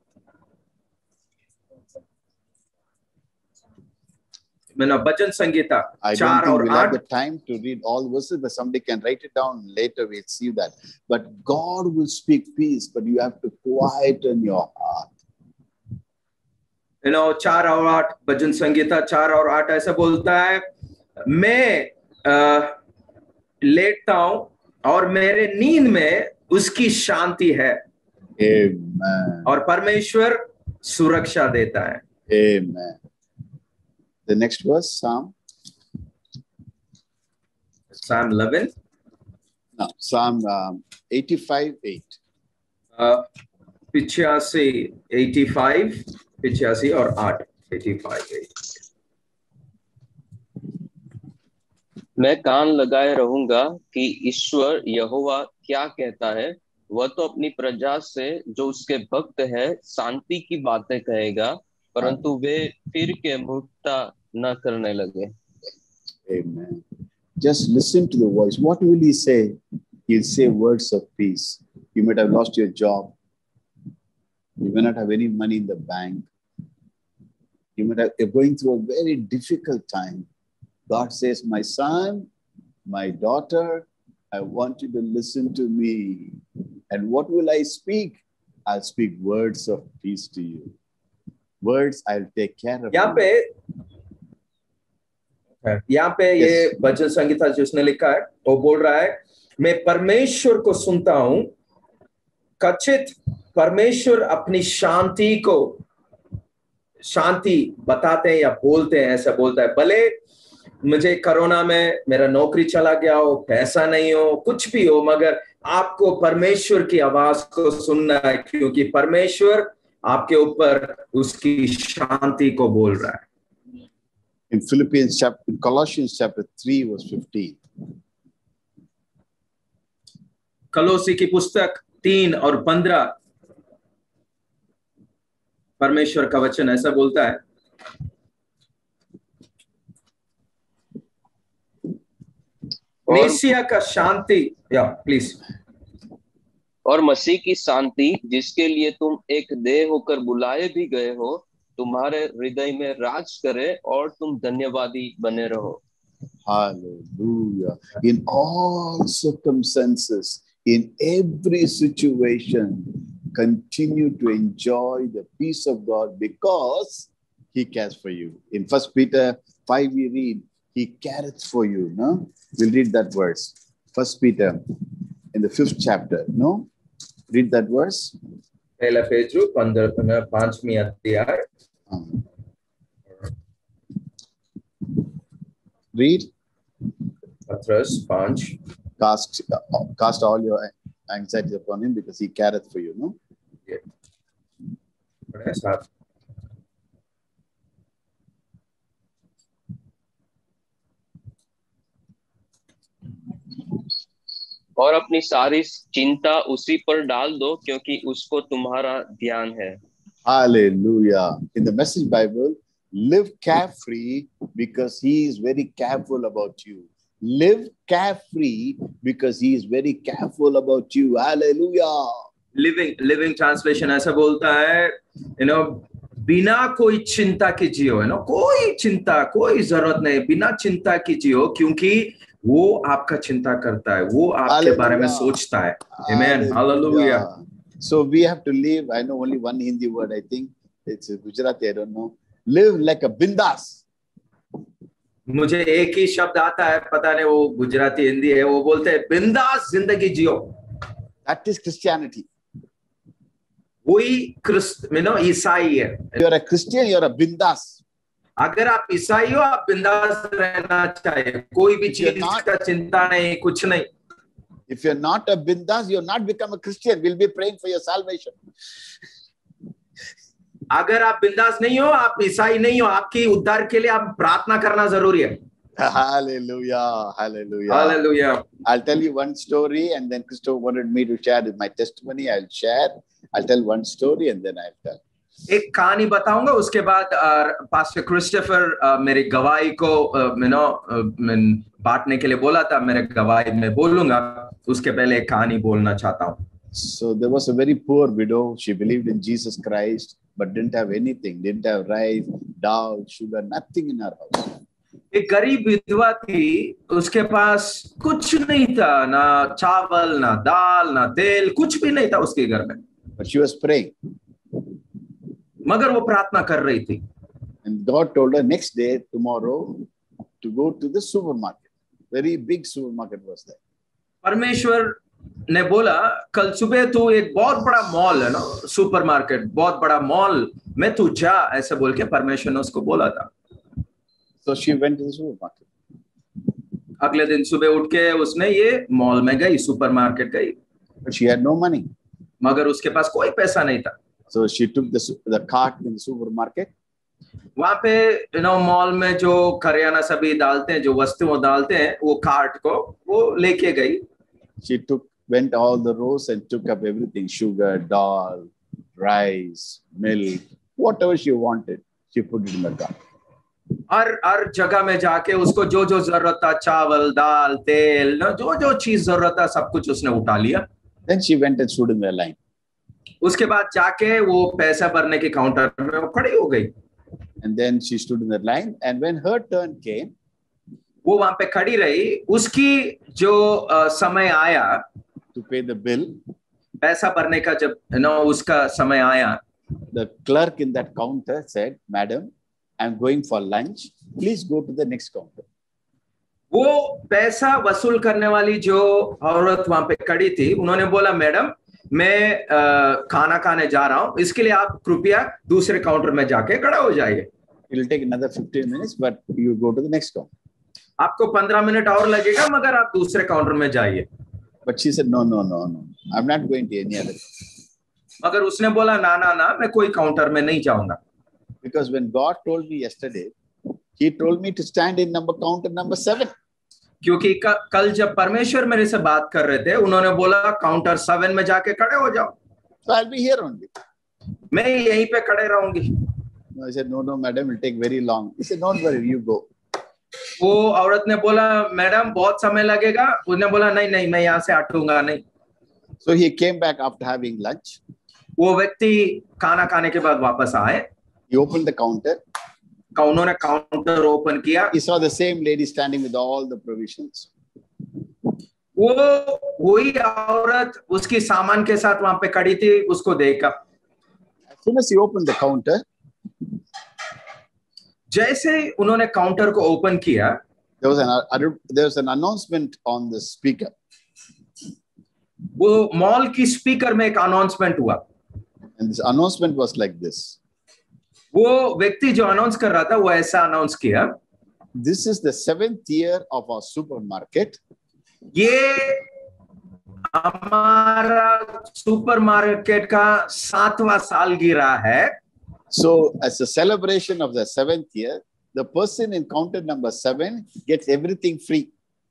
भजन संगीता 4 और 8. We'll have the time to read all verses, but somebody can write it down later. We'll see that. But God will speak peace, but you have to quieten your heart. 4 और 8 भजन संगीता 4 और 8 ऐसा बोलता है, मैं लेटता हूं और मेरे नींद में उसकी शांति है. Amen. और परमेश्वर सुरक्षा देता है. Amen. The next verse, Psalm 11. No, Psalm 85, 8. 85 और 8. 85, 8. मैं कान लगाए रहूंगा कि ईश्वर यहोवा क्या कहता है. वह तो अपनी प्रजा से जो उसके भक्त है शांति की बातें कहेगा, परंतु वे फिर के मूर्खता न करने लगे. Amen. Just listen to the voice. What will he say? He'll say words of peace. You might have lost your job. You may not have any money in the bank. You might have, you're going through a very difficult time. God says, my son, my daughter, I want you to listen to me. And what will I speak? I'll speak words of peace to you. Words I'll take care of. यहाँ पे ये भजन संगीता जिसने लिखा है वो बोल रहा है, मैं परमेश्वर को सुनता हूं. कथित परमेश्वर अपनी शांति बताते हैं या बोलते हैं, ऐसा बोलता है. भले मुझे कोरोना में मेरा नौकरी चला गया हो, पैसा नहीं हो, कुछ भी हो, मगर आपको परमेश्वर की आवाज को सुनना है, क्योंकि परमेश्वर आपके ऊपर उसकी शांति को बोल रहा है. In Colossians chapter 3 verse 15. कलोसी की पुस्तक 3 और 15 परमेश्वर का वचन ऐसा बोलता है, मेसिया का शांति, या प्लीज. और मसीह की शांति जिसके लिए तुम एक देह होकर बुलाए भी गए हो, तुम्हारे हृदय में राज करे और तुम धन्यवादी बने रहो. Hallelujah. In all circumstances, in every situation, continue to enjoy the peace of God because He cares for you. In 1 Peter 5, we read, He careth for you. No, we'll read that verse. 1 Peter in the 5th chapter. No, read that verse. पहला पेट्रो 5वीं अध्याय. Read. Patras 5. Cast all your anxiety upon him because he careth for you. No. Yeah. पढ़े साथ. और अपनी सारी चिंता उसी पर डाल दो क्योंकि उसको तुम्हारा ध्यान है. Hallelujah. In the Message Bible, live carefree because he is very careful about you. Live carefree because he is very careful about you. Hallelujah. Living translation ऐसा बोलता है, बिना कोई चिंता के जियो, कोई चिंता, कोई जरूरत नहीं, बिना चिंता की जियो क्योंकि वो आपका चिंता करता है, वो आपके बारे में सोचता है. Amen. Hallelujah. So we have to live. I know only one Hindi word. I think it's Gujarati. I don't know. Live like a bindas. मुझे एक ही शब्द आता है, पता नहीं वो गुजराती हिंदी है. वो बोलते हैं बिंदास जिंदगी जियो. That is Christianity. वही ईसाई है. You're a Christian. You're a bindas. अगर आप ईसाई हो, आप बिंदास रहना चाहिए, कोई भी चीज का चिंता नहीं, कुछ नहीं. If you're not a bindas, you're not become a Christian. We'll be praying for your salvation. अगर आप बिंदास नहीं हो, आप ईसाई नहीं हो, आपकी उद्धार के लिए आप प्रार्थना करना जरूरी है. Hallelujah. Hallelujah. Hallelujah. I'll tell you one story and then Christopher wanted me to share my testimony. I'll share. I'll tell one story and then I'll tell. एक कहानी बताऊंगा, उसके बाद पास्टर क्रिस्टोफर मेरी गवाही को बांटने के लिए बोला था. मेरे गवाही में बोलूंगा, उसके पहले एक कहानी बोलना चाहता हूँ. So there was a very poor widow. She believed in Jesus Christ but didn't have anything. Didn't have rice, dal, sugar, nothing in her house. एक गरीब विधवा थी, उसके पास कुछ नहीं था, ना चावल, ना दाल, ना तेल, कुछ भी नहीं था उसके घर में. But she was praying. मगर वो प्रार्थना कर रही थी. And God told her next day, tomorrow, to go to the supermarket. Very big supermarket was there. परमेश्वर ने बोला, कल सुबह तू एक बहुत बड़ा मॉल है ना, सुपरमार्केट, बहुत बड़ा मॉल में तू जा, ऐसे बोल के परमेश्वर ने उसको बोला था. So she went to the supermarket. अगले दिन सुबह उठ के उसने ये मॉल में गई, सुपरमार्केट गई. But she had no money. मगर उसके पास कोई पैसा नहीं था. So she took the cart in the supermarket. वहां पे मॉल में जो करियाना सभी डालते हैं, जो वस्तुएं डालते हैं, वो कार्ट को वो लेके गई. She went all the rows and took up everything: sugar, dal, rice, milk, whatever she wanted. She put it in the cart. हर जगह में जाके उसको जो जो जरूरत था, चावल, दाल, तेल, जो जो चीज जरूरत था, सब कुछ उसने उठा लिया. Then she went and stood in the line. उसके बाद जाके वो पैसा भरने के काउंटर में वो खड़ी हो गई. And then she stood in the line, and when her turn came, वो वहां पे खड़ी रही. उसकी जो समय आया to pay the bill, पैसा भरने का, जब उसका समय आया, the clerk in that counter said, "Madam, I'm going for lunch. Please go to the next counter." वो पैसा वसूल करने वाली जो औरत वहां पे खड़ी थी, उन्होंने बोला, मैडम मैं खाना खाने जा रहा हूँ, इसके लिए आप कृपया दूसरे काउंटर में जाके खड़ा हो जाइए. It will take another 15 minutes, but you go to the next counter. आपको 15 मिनट और लगेगा, मगर आप दूसरे काउंटर में जाइए. But she said, no, I'm not going to any other. मगर उसने बोला, ना, मैं कोई काउंटर में नहीं जाऊंगा. Because when God told me yesterday, He told me to stand in counter number 7. क्योंकि कल जब परमेश्वर मेरे से बात कर रहे थे, उन्होंने बोला काउंटर 7 में जाके खड़े हो जाओ. So I'll be here only. मैं यहीं पे खड़े रहूंगी. No, I said, no, madam, it will take very long. He said, don't worry, you go. वो औरत ने बोला, मैडम बहुत समय लगेगा. उसने बोला, नहीं, मैं यहाँ से हटूंगा नहीं. So he came back after having lunch. वो व्यक्ति खाना खाने के बाद वापस आए. He opened the counter. उन्होंने काउंटर ओपन किया. He saw the same lady standing with all the provisions. वही औरत उसकी सामान के साथ वहां पे खड़ी थी. उसको देखा. As soon as he opened the counter, जैसे उन्होंने काउंटर को ओपन किया, there was an announcement on the speaker. वो मॉल की स्पीकर में एक अनाउंसमेंट हुआ, And this announcement was like this. वो व्यक्ति जो अनाउंस कर रहा था वो ऐसा अनाउंस किया, This is the 7th year of our supermarket. ये हमारा सुपरमार्केट का 7वां सालगिरह है. So as a celebration of the 7th year, the person in counter number 7 gets everything free.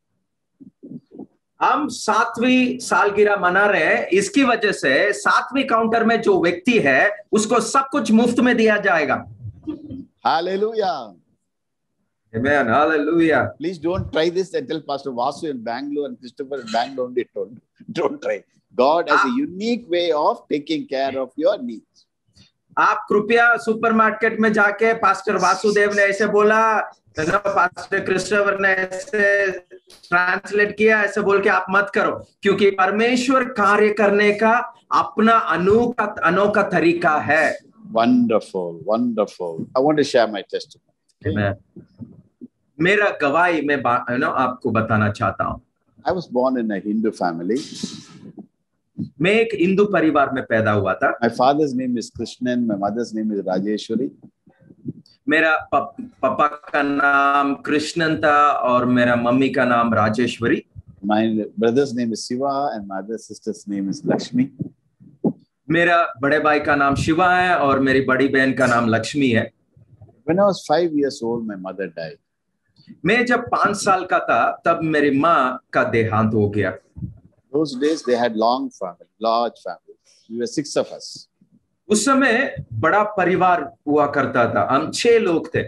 हम 7वीं सालगिरह मना रहे हैं, इसकी वजह से 7वीं काउंटर में जो व्यक्ति है उसको सब कुछ मुफ्त में दिया जाएगा. Hallelujah. Amen. Hallelujah. Please don't try this and tell Pastor Vasu in Bangalore and Christopher in Bangalore only. Don't try. God has a unique way of taking care of your needs. आप कृपया supermarket में जाके pastor Vasudev ने ऐसे बोला, pastor Christopher ने ऐसे translate किया, ऐसे बोल के आप मत करो, क्योंकि परमेश्वर कार्य करने का अपना अनोखा तरीका है. Wonderful, wonderful. I want to share my testimony. मेरा गवाही मैं आपको बताना चाहता हूँ. I was born in a Hindu family. मैं एक हिंदू परिवार में पैदा हुआ था. My father's name is Krishnan. My mother's name is Rajeshwari. मेरा पापा का नाम कृष्णन था और मेरा मम्मी का नाम Rajeshwari. My brother's name is Shiva and my other sister's name is Lakshmi. मेरा बड़े भाई का नाम शिवा है और मेरी बड़ी बहन का नाम लक्ष्मी है. When I was 5 years old, my mother died. मैं जब 5 साल का था तब मेरी माँ का देहांत हो गया. Those days they had large family. We were 6 of us. उस समय बड़ा परिवार हुआ करता था, हम 6 लोग थे.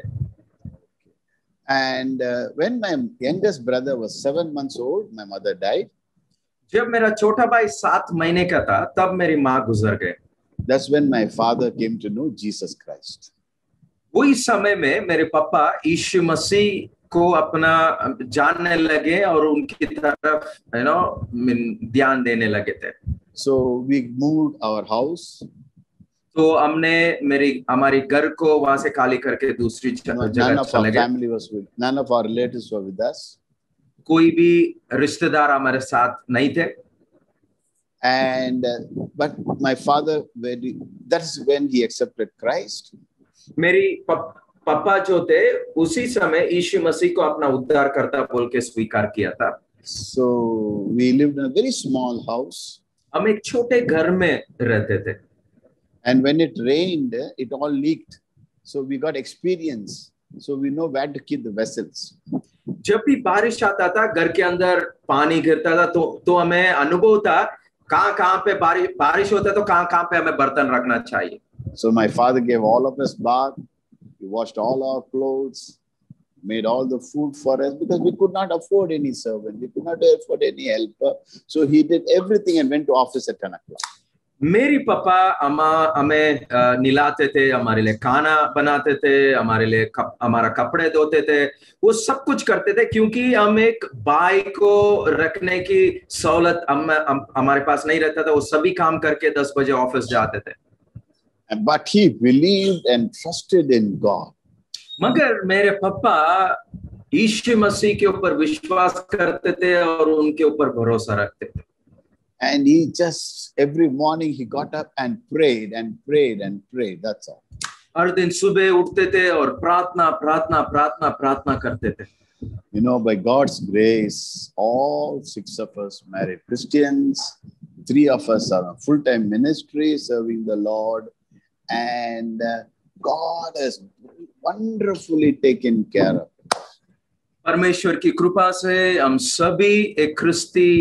And when my youngest brother was 7 months old, my mother died. जब मेरा छोटा भाई 7 महीने का था तब मेरी माँ गुजर गए. That's when my father came to know Jesus Christ. वही समय में मेरे पापा यीशु मसीह को अपना जानने लगे और उनकी तरफ ध्यान देने लगे थे. So we moved our house. तो हमने हमारी घर को वहां से खाली करके दूसरी जगह चले गए. None of our relatives were with us. कोई भी रिश्तेदार हमारे साथ नहीं थे. And but my father, that's when he accepted Christ. मेरी पापा जो थे उसी समय यीशु मसीह को अपना उद्धारकर्ता बोल के स्वीकार किया था. So we lived in a very small house. हम एक छोटे घर में रहते थे. And when it rained, it all leaked. So we got experience. So we know where to keep the vessels. जब भी बारिश आता था घर के अंदर पानी गिरता था तो हमें अनुभव था कहाँ पे बारिश होता तो कहाँ पे हमें बर्तन रखना चाहिए. So my father gave all of us bath. He washed all our clothes, made all the food for us because we could not afford any servant. We could not afford any helper. So he did everything and went to office at 10 o'clock. मेरी पापा हमें निलाते थे, हमारे लिए खाना बनाते थे, हमारे लिए हमारा कपड़े धोते थे, वो सब कुछ करते थे क्योंकि हम एक भाई को रखने की सहूलत हमारे पास नहीं रहता था. वो सभी काम करके 10 बजे ऑफिस जाते थे. But he believed and trusted in God. मगर मेरे पापा यीशु मसीह के ऊपर विश्वास करते थे और उनके ऊपर भरोसा रखते थे. And he just every morning he got up and prayed and prayed and prayed. That's all. हर दिन सुबह उठते थे और प्रार्थना करते थे. You know, by God's grace, all 6 of us married Christians. 3 of us are on full-time ministry serving the Lord. And God has wonderfully taken care of it. परमेश्वर की कृपा से हम सभी एक ख्रिस्ती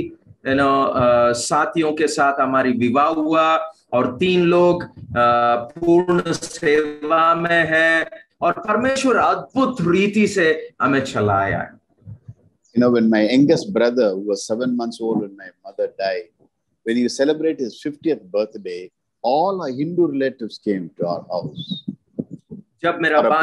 साथियों के साथ हमारी विवाह हुआ और 3 लोग पूर्ण सेवा में है और परमेश्वर अद्भुत रीति से हमें चलाया. You know, when my youngest brother, who was 7 months old when my mother died, when he celebrated his 50th birthday, all our Hindu relatives came to our house. जब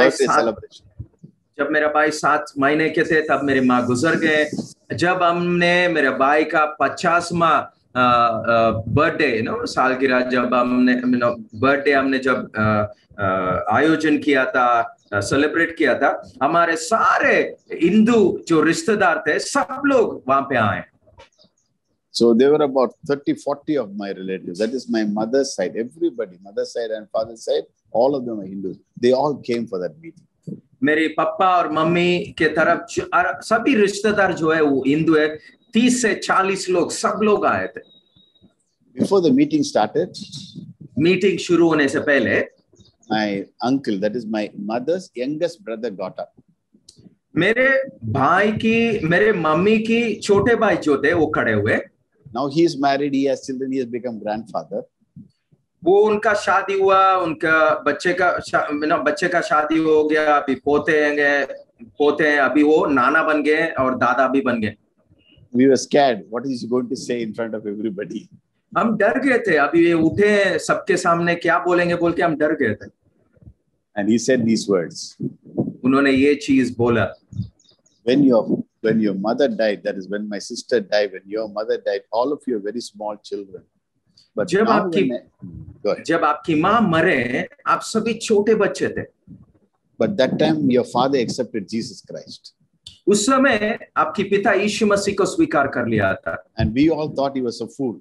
मेरा भाई 7 महीने के थे तब मेरी माँ गुजर गए. जब हमने मेरे भाई का 50वां बर्थडे सालगिरह जब हमने बर्थडे हमने जब आयोजन किया था सेलिब्रेट किया था, हमारे सारे हिंदू जो रिश्तेदार थे सब लोग वहां पे आए. So there were about 30, 40 of my relatives. That is my mother's side. Everybody, mother's side and father's side, all of them are Hindus. They all came for that meeting. मेरे पापा और मम्मी के तरफ सभी रिश्तेदार जो है वो हिंदू है. 30 से 40 लोग, सब लोग आए थे. Before the meeting started, meeting शुरू होने से पहले my uncle, that is my mother's youngest brother, got up. मेरे मम्मी की छोटे भाई जो थे वो खड़े हुए. Now he is married, he has children, he has become grandfather. वो उनका शादी हुआ, उनका बच्चे का शादी हो गया, अभी पोते हैं, अभी वो नाना बन गए और दादा भी बन गए. We were scared. What is he going to say in front of everybody? हम डर गए थे, अभी ये उठे सबके सामने क्या बोलेंगे बोल के हम डर गए थे. And he said these words. उन्होंने ये चीज बोला. When your mother died, that is when my sister died, when your mother died, all of you are very small children. But जब आपकी माँ मरे, आप सभी छोटे बच्चे थे. But that time your father accepted Jesus Christ. उस समय आपके पिता यीशु मसीह को स्वीकार कर लिया था. And we all thought he was a fool.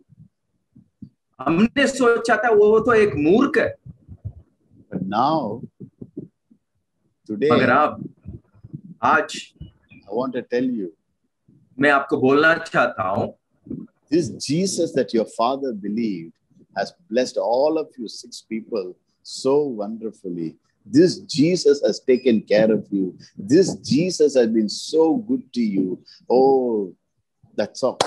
हमने सोचा था वो तो एक मूर्ख है. But now, today, मगर आज I want to tell you, मैं आपको बोलना चाहता हूँ, this Jesus that your father believed has blessed all of you 6 people so wonderfully. This Jesus has taken care of you. This Jesus has been so good to you. Oh, that's all.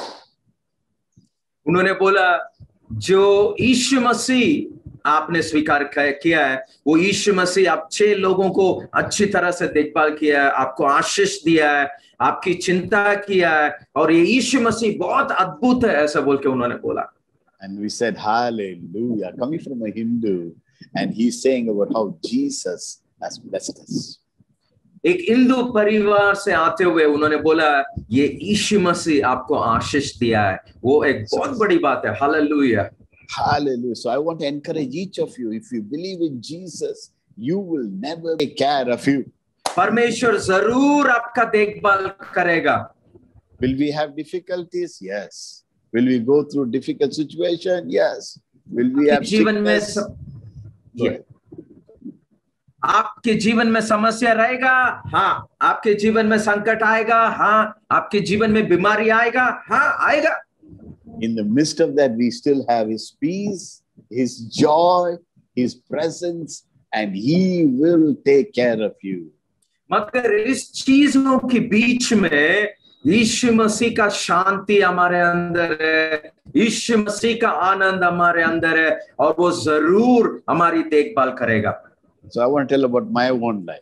उन्होंने बोला जो यीशु मसीह आपने स्वीकार किया है, वो यीशु मसीह आप 6 लोगों को अच्छी तरह से देखभाल किया है, आपको आशीष दिया है, आपकी चिंता किया है, और ये यीशु मसीह बहुत अद्भुत है, ऐसा बोल के उन्होंने बोला. And we said, hallelujah, coming from a Hindu, and he's saying about how Jesus has blessed us. एक हिंदू परिवार से आते हुए उन्होंने बोला ये यीशु मसीह आपको आशीष दिया है, वो एक बहुत बड़ी बात है. Hallelujah. Hallelujah. So I want to encourage each of you, if you believe in Jesus, you will never take care of you. परमेश्वर जरूर आपका देखभाल करेगा. Will we have difficulties? Yes. Will we go through difficult situation? Yes. Will we have sickness? आपके जीवन में समस्या रहेगा. हाँ. आपके जीवन में संकट आएगा. हाँ. आपके जीवन में बीमारी आएगा. हाँ, आएगा. In the midst of that, we still have his peace, his joy, his presence, and he will take care of you. मगर इस चीजों के बीच में यीशु मसीह का शांति हमारे अंदर है, यीशु मसीह का आनंद हमारे अंदर है, और वो जरूर हमारी देखभाल करेगा. So I want to tell about my own life.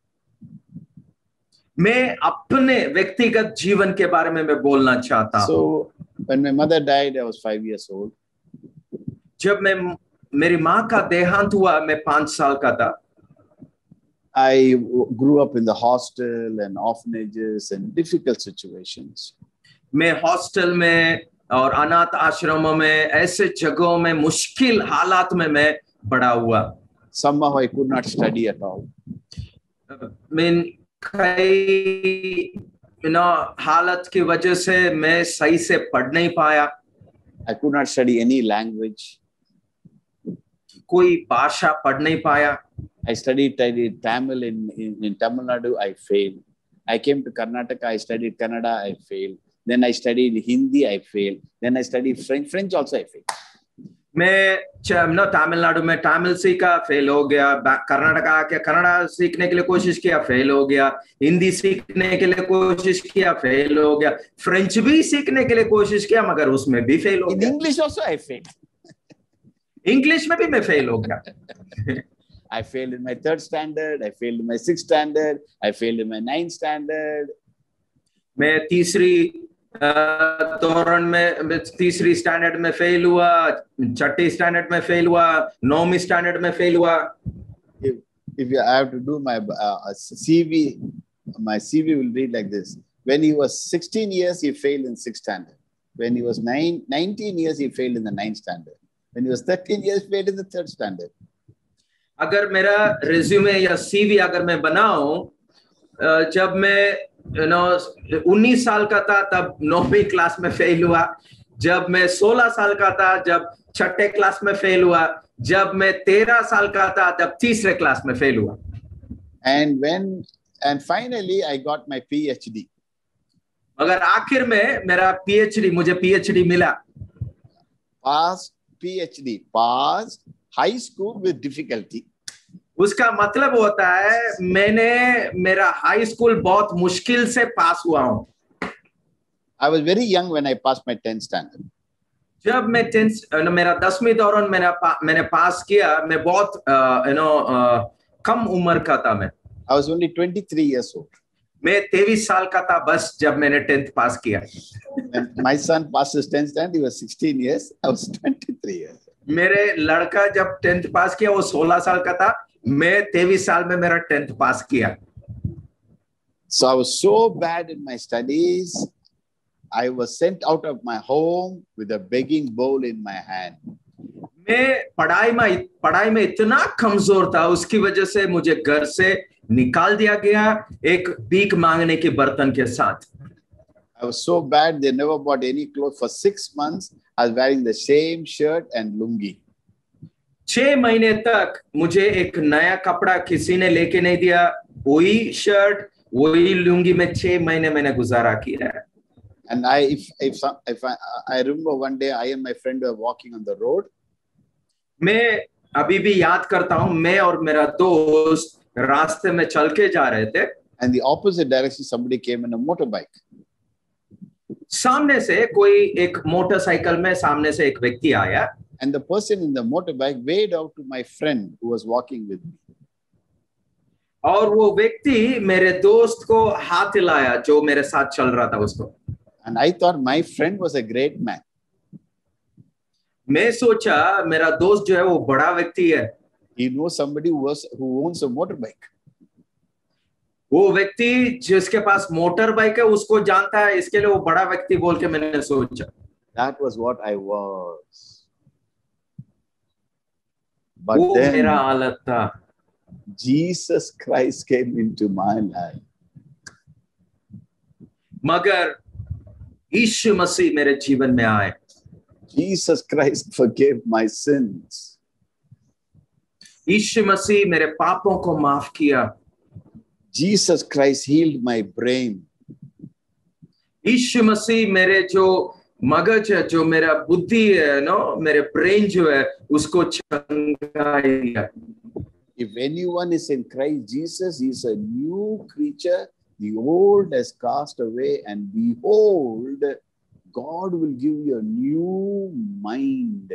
मैं अपने व्यक्तिगत जीवन के बारे में मैं बोलना चाहता हूँ. So when my mother died, I was 5 years old. जब मेरी माँ का देहांत हुआ, मैं 5 साल का था. I grew up in the hostel and orphanages and difficult situations. मैं हॉस्टल में और अनाथ आश्रमों में, ऐसे जगहों में, मुश्किल हालात में मैं बड़ा हुआ. Somehow I could not study at all. हालत की वजह से मैं सही से पढ़ नहीं पाया. I could not study any language. कोई भाषा पढ़ नहीं पाया. I studied Tamil in Tamil Nadu. I failed. I came to Karnataka. I studied Kannada. I failed. Then I studied Hindi. I failed. Then I studied French. French also I failed. मैं तमिलनाडु में तमिल सीखा, fail हो गया. कर्नाटक आके कन्नड़ा सीखने के लिए कोशिश किया, फेल हो गया. हिंदी सीखने के लिए कोशिश किया, फेल हो गया. फ्रेंच भी सीखने के लिए कोशिश किया, मगर उसमें भी फेल हो गया. In English also I failed. English में भी मैं फेल हो गया. I failed in my 3rd standard. I failed in my 6th standard. I failed in my 9th standard. मैं तीसरी स्टैंडर्ड में फेल हुआ, 6ठी स्टैंडर्ड में फेल हुआ, 9वीं स्टैंडर्ड में फेल हुआ. If I have to do my CV, my CV will read like this. When he was 16 years, he failed in 6th standard. When he was 19 years, he failed in the 9th standard. When he was 13 years, he failed in the 3rd standard. अगर मेरा resume या CV अगर मैं बनाऊं, जब मैं 19 साल का था तब 9वीं क्लास में फेल हुआ, जब मैं 16 साल का था जब छठे क्लास में फेल हुआ, जब मैं 13 साल का था तब तीसरे क्लास में फेल हुआ। And finally I got my PhD. मगर आखिर में मेरा मुझे PhD मिला। Passed PhD, passed high school with difficulty. उसका मतलब होता है मैंने मेरा हाई स्कूल बहुत मुश्किल से पास हुआ हूं। I was very young when I passed my 10th standard. जब मैं मेरा 10वीं दौरान मैंने पास किया, मैं बहुत कम उम्र का था। मैं I was only 23 years old. मैं 23 साल का था बस जब मैंने 10th पास किया। When my son passed his 10th standard, he was 16 years. I was 23 years. मेरे लड़का जब 10th पास किया वो 16 साल का था, मैं 23 साल में मेरा 10th पास किया। So I was so bad in my studies. I was sent out of my home with a begging bowl in my hand. मैं पढ़ाई में इतना कमजोर था, उसकी वजह से मुझे घर से निकाल दिया गया एक भीख मांगने के बर्तन के साथ। I was so bad they never bought any clothes for 6 months. I was wearing the same shirt and lungi. 6 महीने तक मुझे एक नया कपड़ा किसी ने लेके नहीं दिया, वही शर्ट वही लुंगी में 6 महीने मैंने गुजारा किया है। And I remember one day I and my friend were walking on the road. मैं अभी भी याद करता हूं, मैं और मेरा दोस्त रास्ते में चल के जा रहे थे। And the opposite direction somebody came in a motorbike. सामने से कोई एक मोटरसाइकिल में सामने से एक व्यक्ति आया। And the person in the motorbike waved out to my friend who was walking with me. और वो व्यक्ति मेरे दोस्त को हाथ हिलाया जो मेरे साथ चल रहा था उसको। And I thought my friend was a great man. मैं सोचा मेरा दोस्त जो है वो बड़ा व्यक्ति है। He knows somebody who owns a motorbike. वो व्यक्ति जिसके पास मोटर बाइक है उसको जानता है, इसके लिए वो बड़ा व्यक्ति बोल के मैंने सोचा। That was what I was. But वो then मेरा हालत था। Jesus Christ came into my life. मगर यीशु मसीह मेरे जीवन में आए। Jesus Christ forgave my sins. यीशु मसीह मेरे पापों को माफ किया। Jesus Christ healed my brain. यीशु मसीह मेरे जो मगज है, जो मेरा बुद्धि है, मेरे ब्रेन जो है उसको चंगा दिया। If anyone is in Christ Jesus, he is a new creature. The old has passed away, and behold, God will give you a new mind.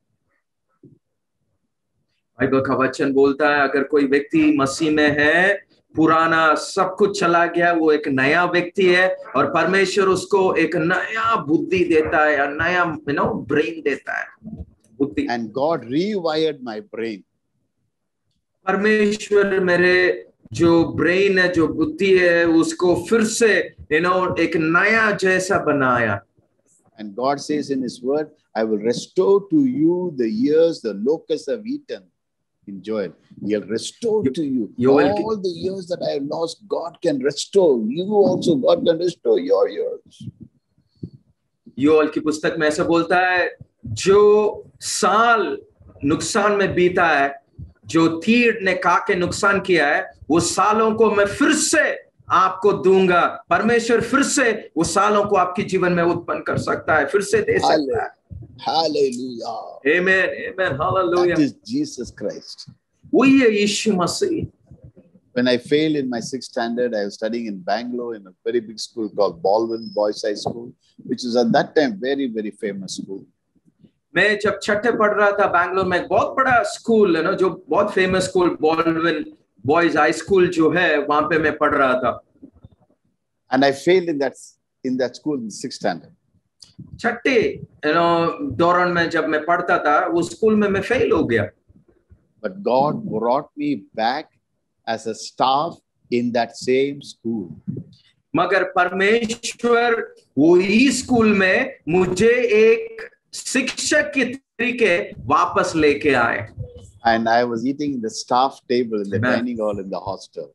Bible का वचन बोलता है अगर कोई व्यक्ति मसीह में है, पुराना सब कुछ चला गया, वो एक नया व्यक्ति है और परमेश्वर उसको एक नया बुद्धि देता है, या नया ब्रेन देता है, बुद्धि। And God rewired my brain. परमेश्वर मेरे जो ब्रेन है, जो बुद्धि है, उसको फिर से एक नया जैसा बनाया। And God says in his word, I will restore to you the years the locusts have eaten. In Joel, he'll restore to you all the years that I have lost. God can restore you also. God can restore your years. Joel की पुस्तक में ऐसा बोलता है, जो साल नुकसान में बीता है, जो तीर ने खा के नुकसान किया है, वो सालों को मैं फिर से आपको दूंगा। परमेश्वर फिर से वो सालों को आपके जीवन में उत्पन्न कर सकता है, फिर से दे सकता है। Hallelujah. Amen. Amen. Hallelujah. That is Jesus Christ. वही है यीशु मसीह। When I failed in my 6th standard, I was studying in Bangalore in a very big school called Baldwin Boys High School, which was at that time very, very famous school. मैं जब छठे पढ़ रहा था बैंगलोर में, एक बहुत बड़ा स्कूल है ना, जो बहुत famous school, Baldwin Boys High School जो है, वहां पे मैं पढ़ रहा था। And I failed in that school in 6th standard. छठे दौरान में जब मैं पढ़ता था, वो स्कूल में मैं फेल हो गया। But God brought me back as a staff in that same school. मगर परमेश्वर वही स्कूल में मुझे एक शिक्षक के तरीके वापस लेके आए। And I was eating in the staff table in the Amen. dining hall in the hostel.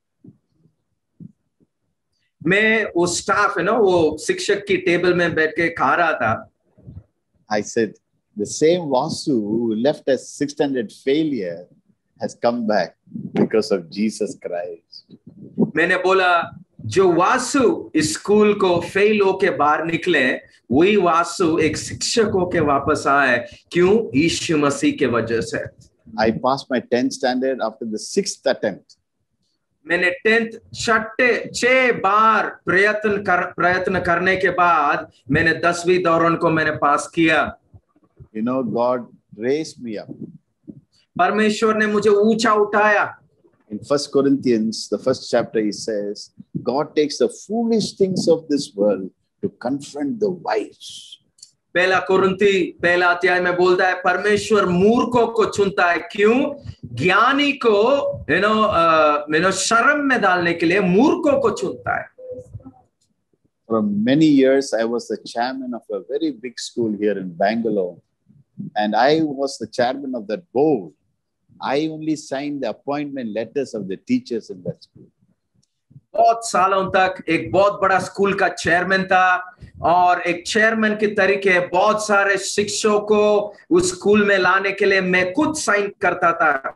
मैं वो स्टाफ है ना, वो शिक्षक की टेबल में बैठ के खा रहा था. I said, the same Vasu who left as 600 failure has come back because of Jesus Christ. मैंने बोला, जो वासु इस स्कूल को फेल होके बाहर निकले, वही वासु एक शिक्षक होके वापस आए. क्यों? यीशु मसीह के वजह से. I passed my 10th standard after the 6th attempt. मैंने 10th 6 बार प्रयत्न करने के बाद मैंने 10वीं दौरान को मैंने पास किया. You know, God raised me up. परमेश्वर ने मुझे ऊंचा उठाया. In 1 Corinthians, the first chapter, he says, God takes the foolish things of this world to confront the wise. पहला कुरिन्थी पहला अध्याय में बोलता है, परमेश्वर मूर्खों को चुनता है. क्यों? ज्ञानी को शर्म में डालने के लिए मूर्खों को चुनता है. For many years, I was the chairman of a very big school here in Bangalore. And I was the chairman of that board. I only signed the appointment letters of the teachers in that school. बहुत सालों तक एक बहुत बड़ा school का chairman था, और एक चेयरमैन के तरीके बहुत सारे शिक्षकों को उस स्कूल में लाने के लिए मैं खुद साइन करता था.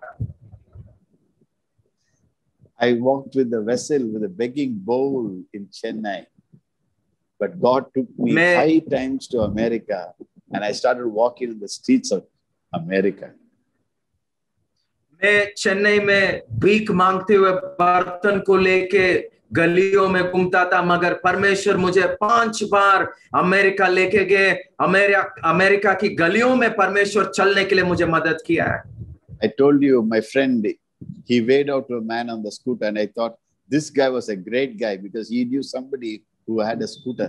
I walked with the vessel with a begging bowl in Chennai. But God took me 5 times to America, and I started walking in the streets of America. मैं चेन्नई में भीख मांगते हुए बर्तन को लेके गलियों में घूमता था, मगर परमेश्वर मुझे 5 बार अमेरिका लेके गए. अमेरिका की गलियों में परमेश्वर चलने के लिए मुझे मदद किया है. I told you, my friend, he waved out to a man on the scooter, and I thought this guy was a great guy because he knew somebody who had a scooter.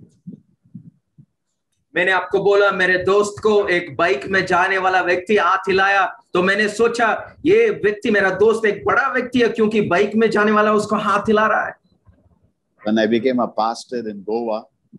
मैंने आपको बोला, मेरे दोस्त को एक bike में जाने वाला व्यक्ति हाथ हिलाया, तो मैंने सोचा ये व्यक्ति, मेरा दोस्त एक बड़ा व्यक्ति है, क्योंकि बाइक में जाने वाला उसको हाथ हिला रहा है. When I became a pastor in Goa,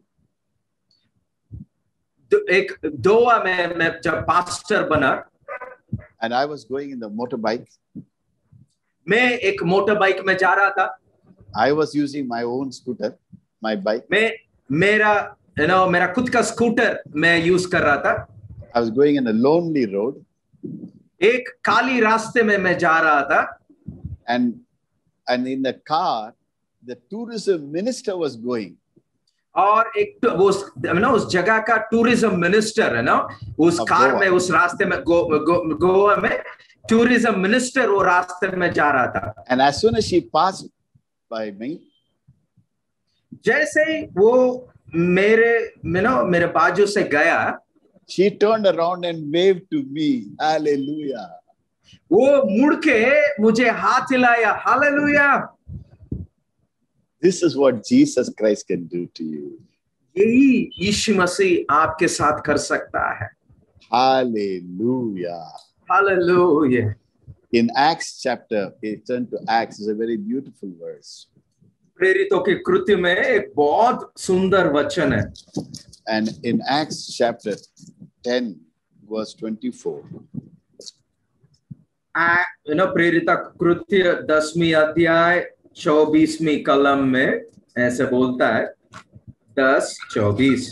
एक गोवा में मैं जब पास्टर बना, and I was going in the motorbike, मैं एक मोटर बाइक में जा रहा था. I was using my own scooter, my bike. मेरा खुद का स्कूटर मैं यूज कर रहा था. I was going in a lonely road. एक काली रास्ते में मैं जा रहा था. And in the car, the tourism minister was going. और एक वो उस जगह का टूरिज्म मिनिस्टर है ना, उस कार में, उस रास्ते में, गोवा में टूरिज्म मिनिस्टर वो रास्ते में जा रहा था. And as soon as she passed by me, जैसे ही वो मेरे बाजू से गया, she turned around and waved to me. Hallelujah. वो मुड़ के मुझे हाथ हिलाया. Hallelujah. This is what Jesus Christ can do to you. यही यीशु मसीह आपके साथ कर सकता है. Hallelujah. Hallelujah. In Acts chapter, turn to Acts, is a very beautiful verse. प्रेरितों के कृत्य में एक बहुत सुंदर वचन है. And in Acts chapter 10, verse 24. प्रेरित कृत्य 10वीं अध्याय 24वीं कलम में ऐसे बोलता है, 10:24.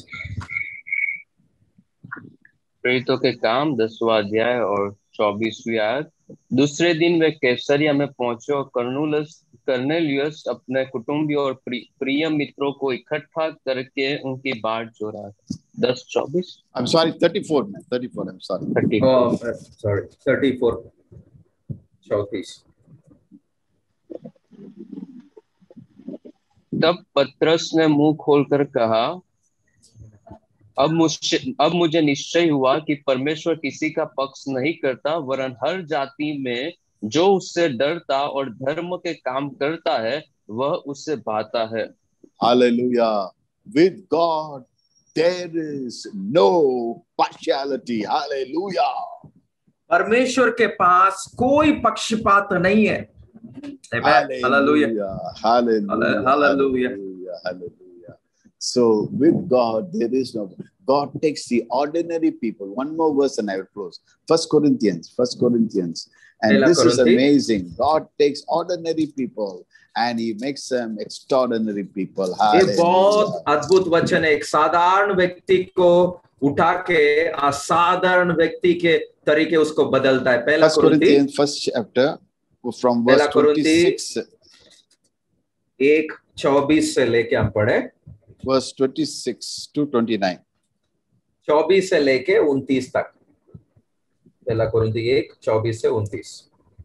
प्रेरितों के काम 10वां अध्याय और 24वीं आयत. दूसरे दिन वे कैसरिया में पहुंचे और कर्नेलियस अपने कुटुंबियों और प्रिय मित्रों को इकट्ठा करके उनकी बाट जोड़ा. 10:24. I'm sorry, 34. Man. 34. I'm sorry. 34. Sorry, 34. 34. तब पतरस ने मुंह खोलकर कहा, अब मुझे निश्चय हुआ कि परमेश्वर किसी का पक्ष नहीं करता, वरन हर जाति में जो उससे डरता और धर्म के काम करता है वह उससे भाता है. Hallelujah. With God there is no partiality. Hallelujah. परमेश्वर के पास कोई पक्षपात नहीं है. Hallelujah. Hallelujah. Hallelujah. Hallelujah. So with God there is no. God takes the ordinary people. One more verse and I will close. 1 Corinthians. And पहला this is कुरिन्थी amazing. God takes ordinary people and he makes them extraordinary people. ये बहुत Hallelujah. अद्भुत वचन है। एक साधारण व्यक्ति को उठा के असाधारण व्यक्ति के तरीके उसको बदलता है। पहला First कुरिन्थी Corinthians, first chapter, from verse पहला कुरिन्थी 26, 1:24 से लेके हम पढ़े, verse 26 to 29. 24 से लेके 29 तक। पहला कुरिन्थी 1:24 से 29।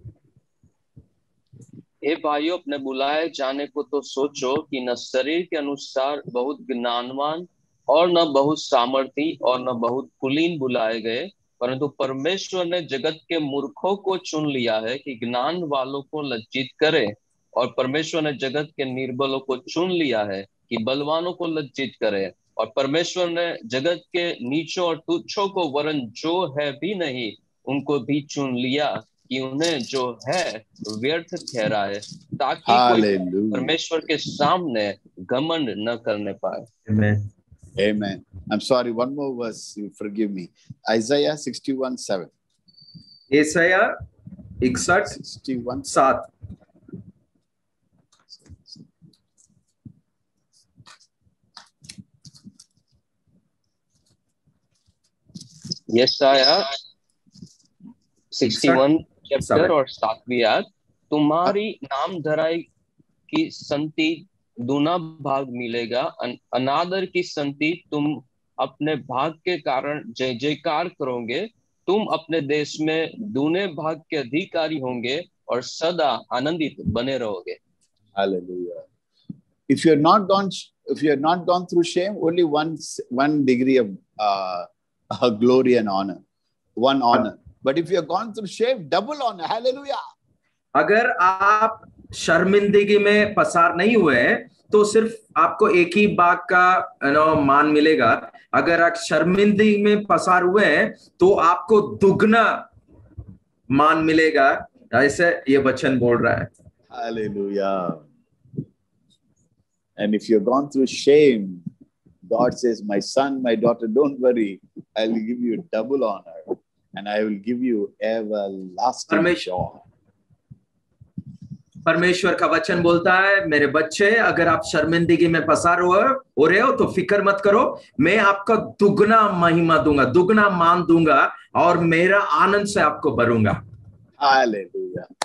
हे भाइयों, अपने बुलाए जाने को तो सोचो कि न शरीर के अनुसार बहुत ज्ञानवान और न बहुत सामर्थी और न बहुत कुलीन बुलाए गए, परंतु परमेश्वर ने जगत के मूर्खों को चुन लिया है कि ज्ञान वालों को लज्जित करे, और परमेश्वर ने जगत के निर्बलों को चुन लिया है कि बलवानों को लज्जित करे, और परमेश्वर ने जगत के नीचों और तुच्छों को वरन जो है भी नहीं उनको भी चुन लिया कि उन्हें जो है व्यर्थ ठहराए, ताकि कोई Hallelujah. परमेश्वर के सामने घमंड न करने पाए। Amen. Amen. I'm sorry, one more verse, you forgive me. Isaiah 61:7. यशाया 61:7। 61. यशाया 61 चैप्टर और 7वीं आयत, तुम्हारी नाम धराई की संति दूना भाग मिलेगा, अनादर की संति तुम अपने भाग के कारण जय जयकार करोगे, तुम अपने देश में दूने भाग के अधिकारी होंगे और सदा आनंदित बने रहोगे। Hallelujah. If you have not gone through shame, only one degree of glory and honor, one honor. But if you have gone through shame, double honor. Hallelujah. अगर आप शर्मिंदगी में पसार नहीं हुए तो सिर्फ आपको एक ही बाग का मान मिलेगा। अगर आप शर्मिंदगी में पसार हुए हैं तो आपको दुगना मान मिलेगा। ऐसे ये वचन बोल रहा है। Hallelujah. And if you've gone through shame, God says, my son, my daughter, don't worry. I will give you double honor and I will give you everlasting joy. परमेश्वर का वचन बोलता है, मेरे बच्चे, अगर आप शर्मिंदगी में पसार हो रहे हो तो फिक्र मत करो, मैं आपका दुगना महिमा दूंगा, दुगना मान दूंगा और मेरा आनंद से आपको भरूंगा। Hallelujah.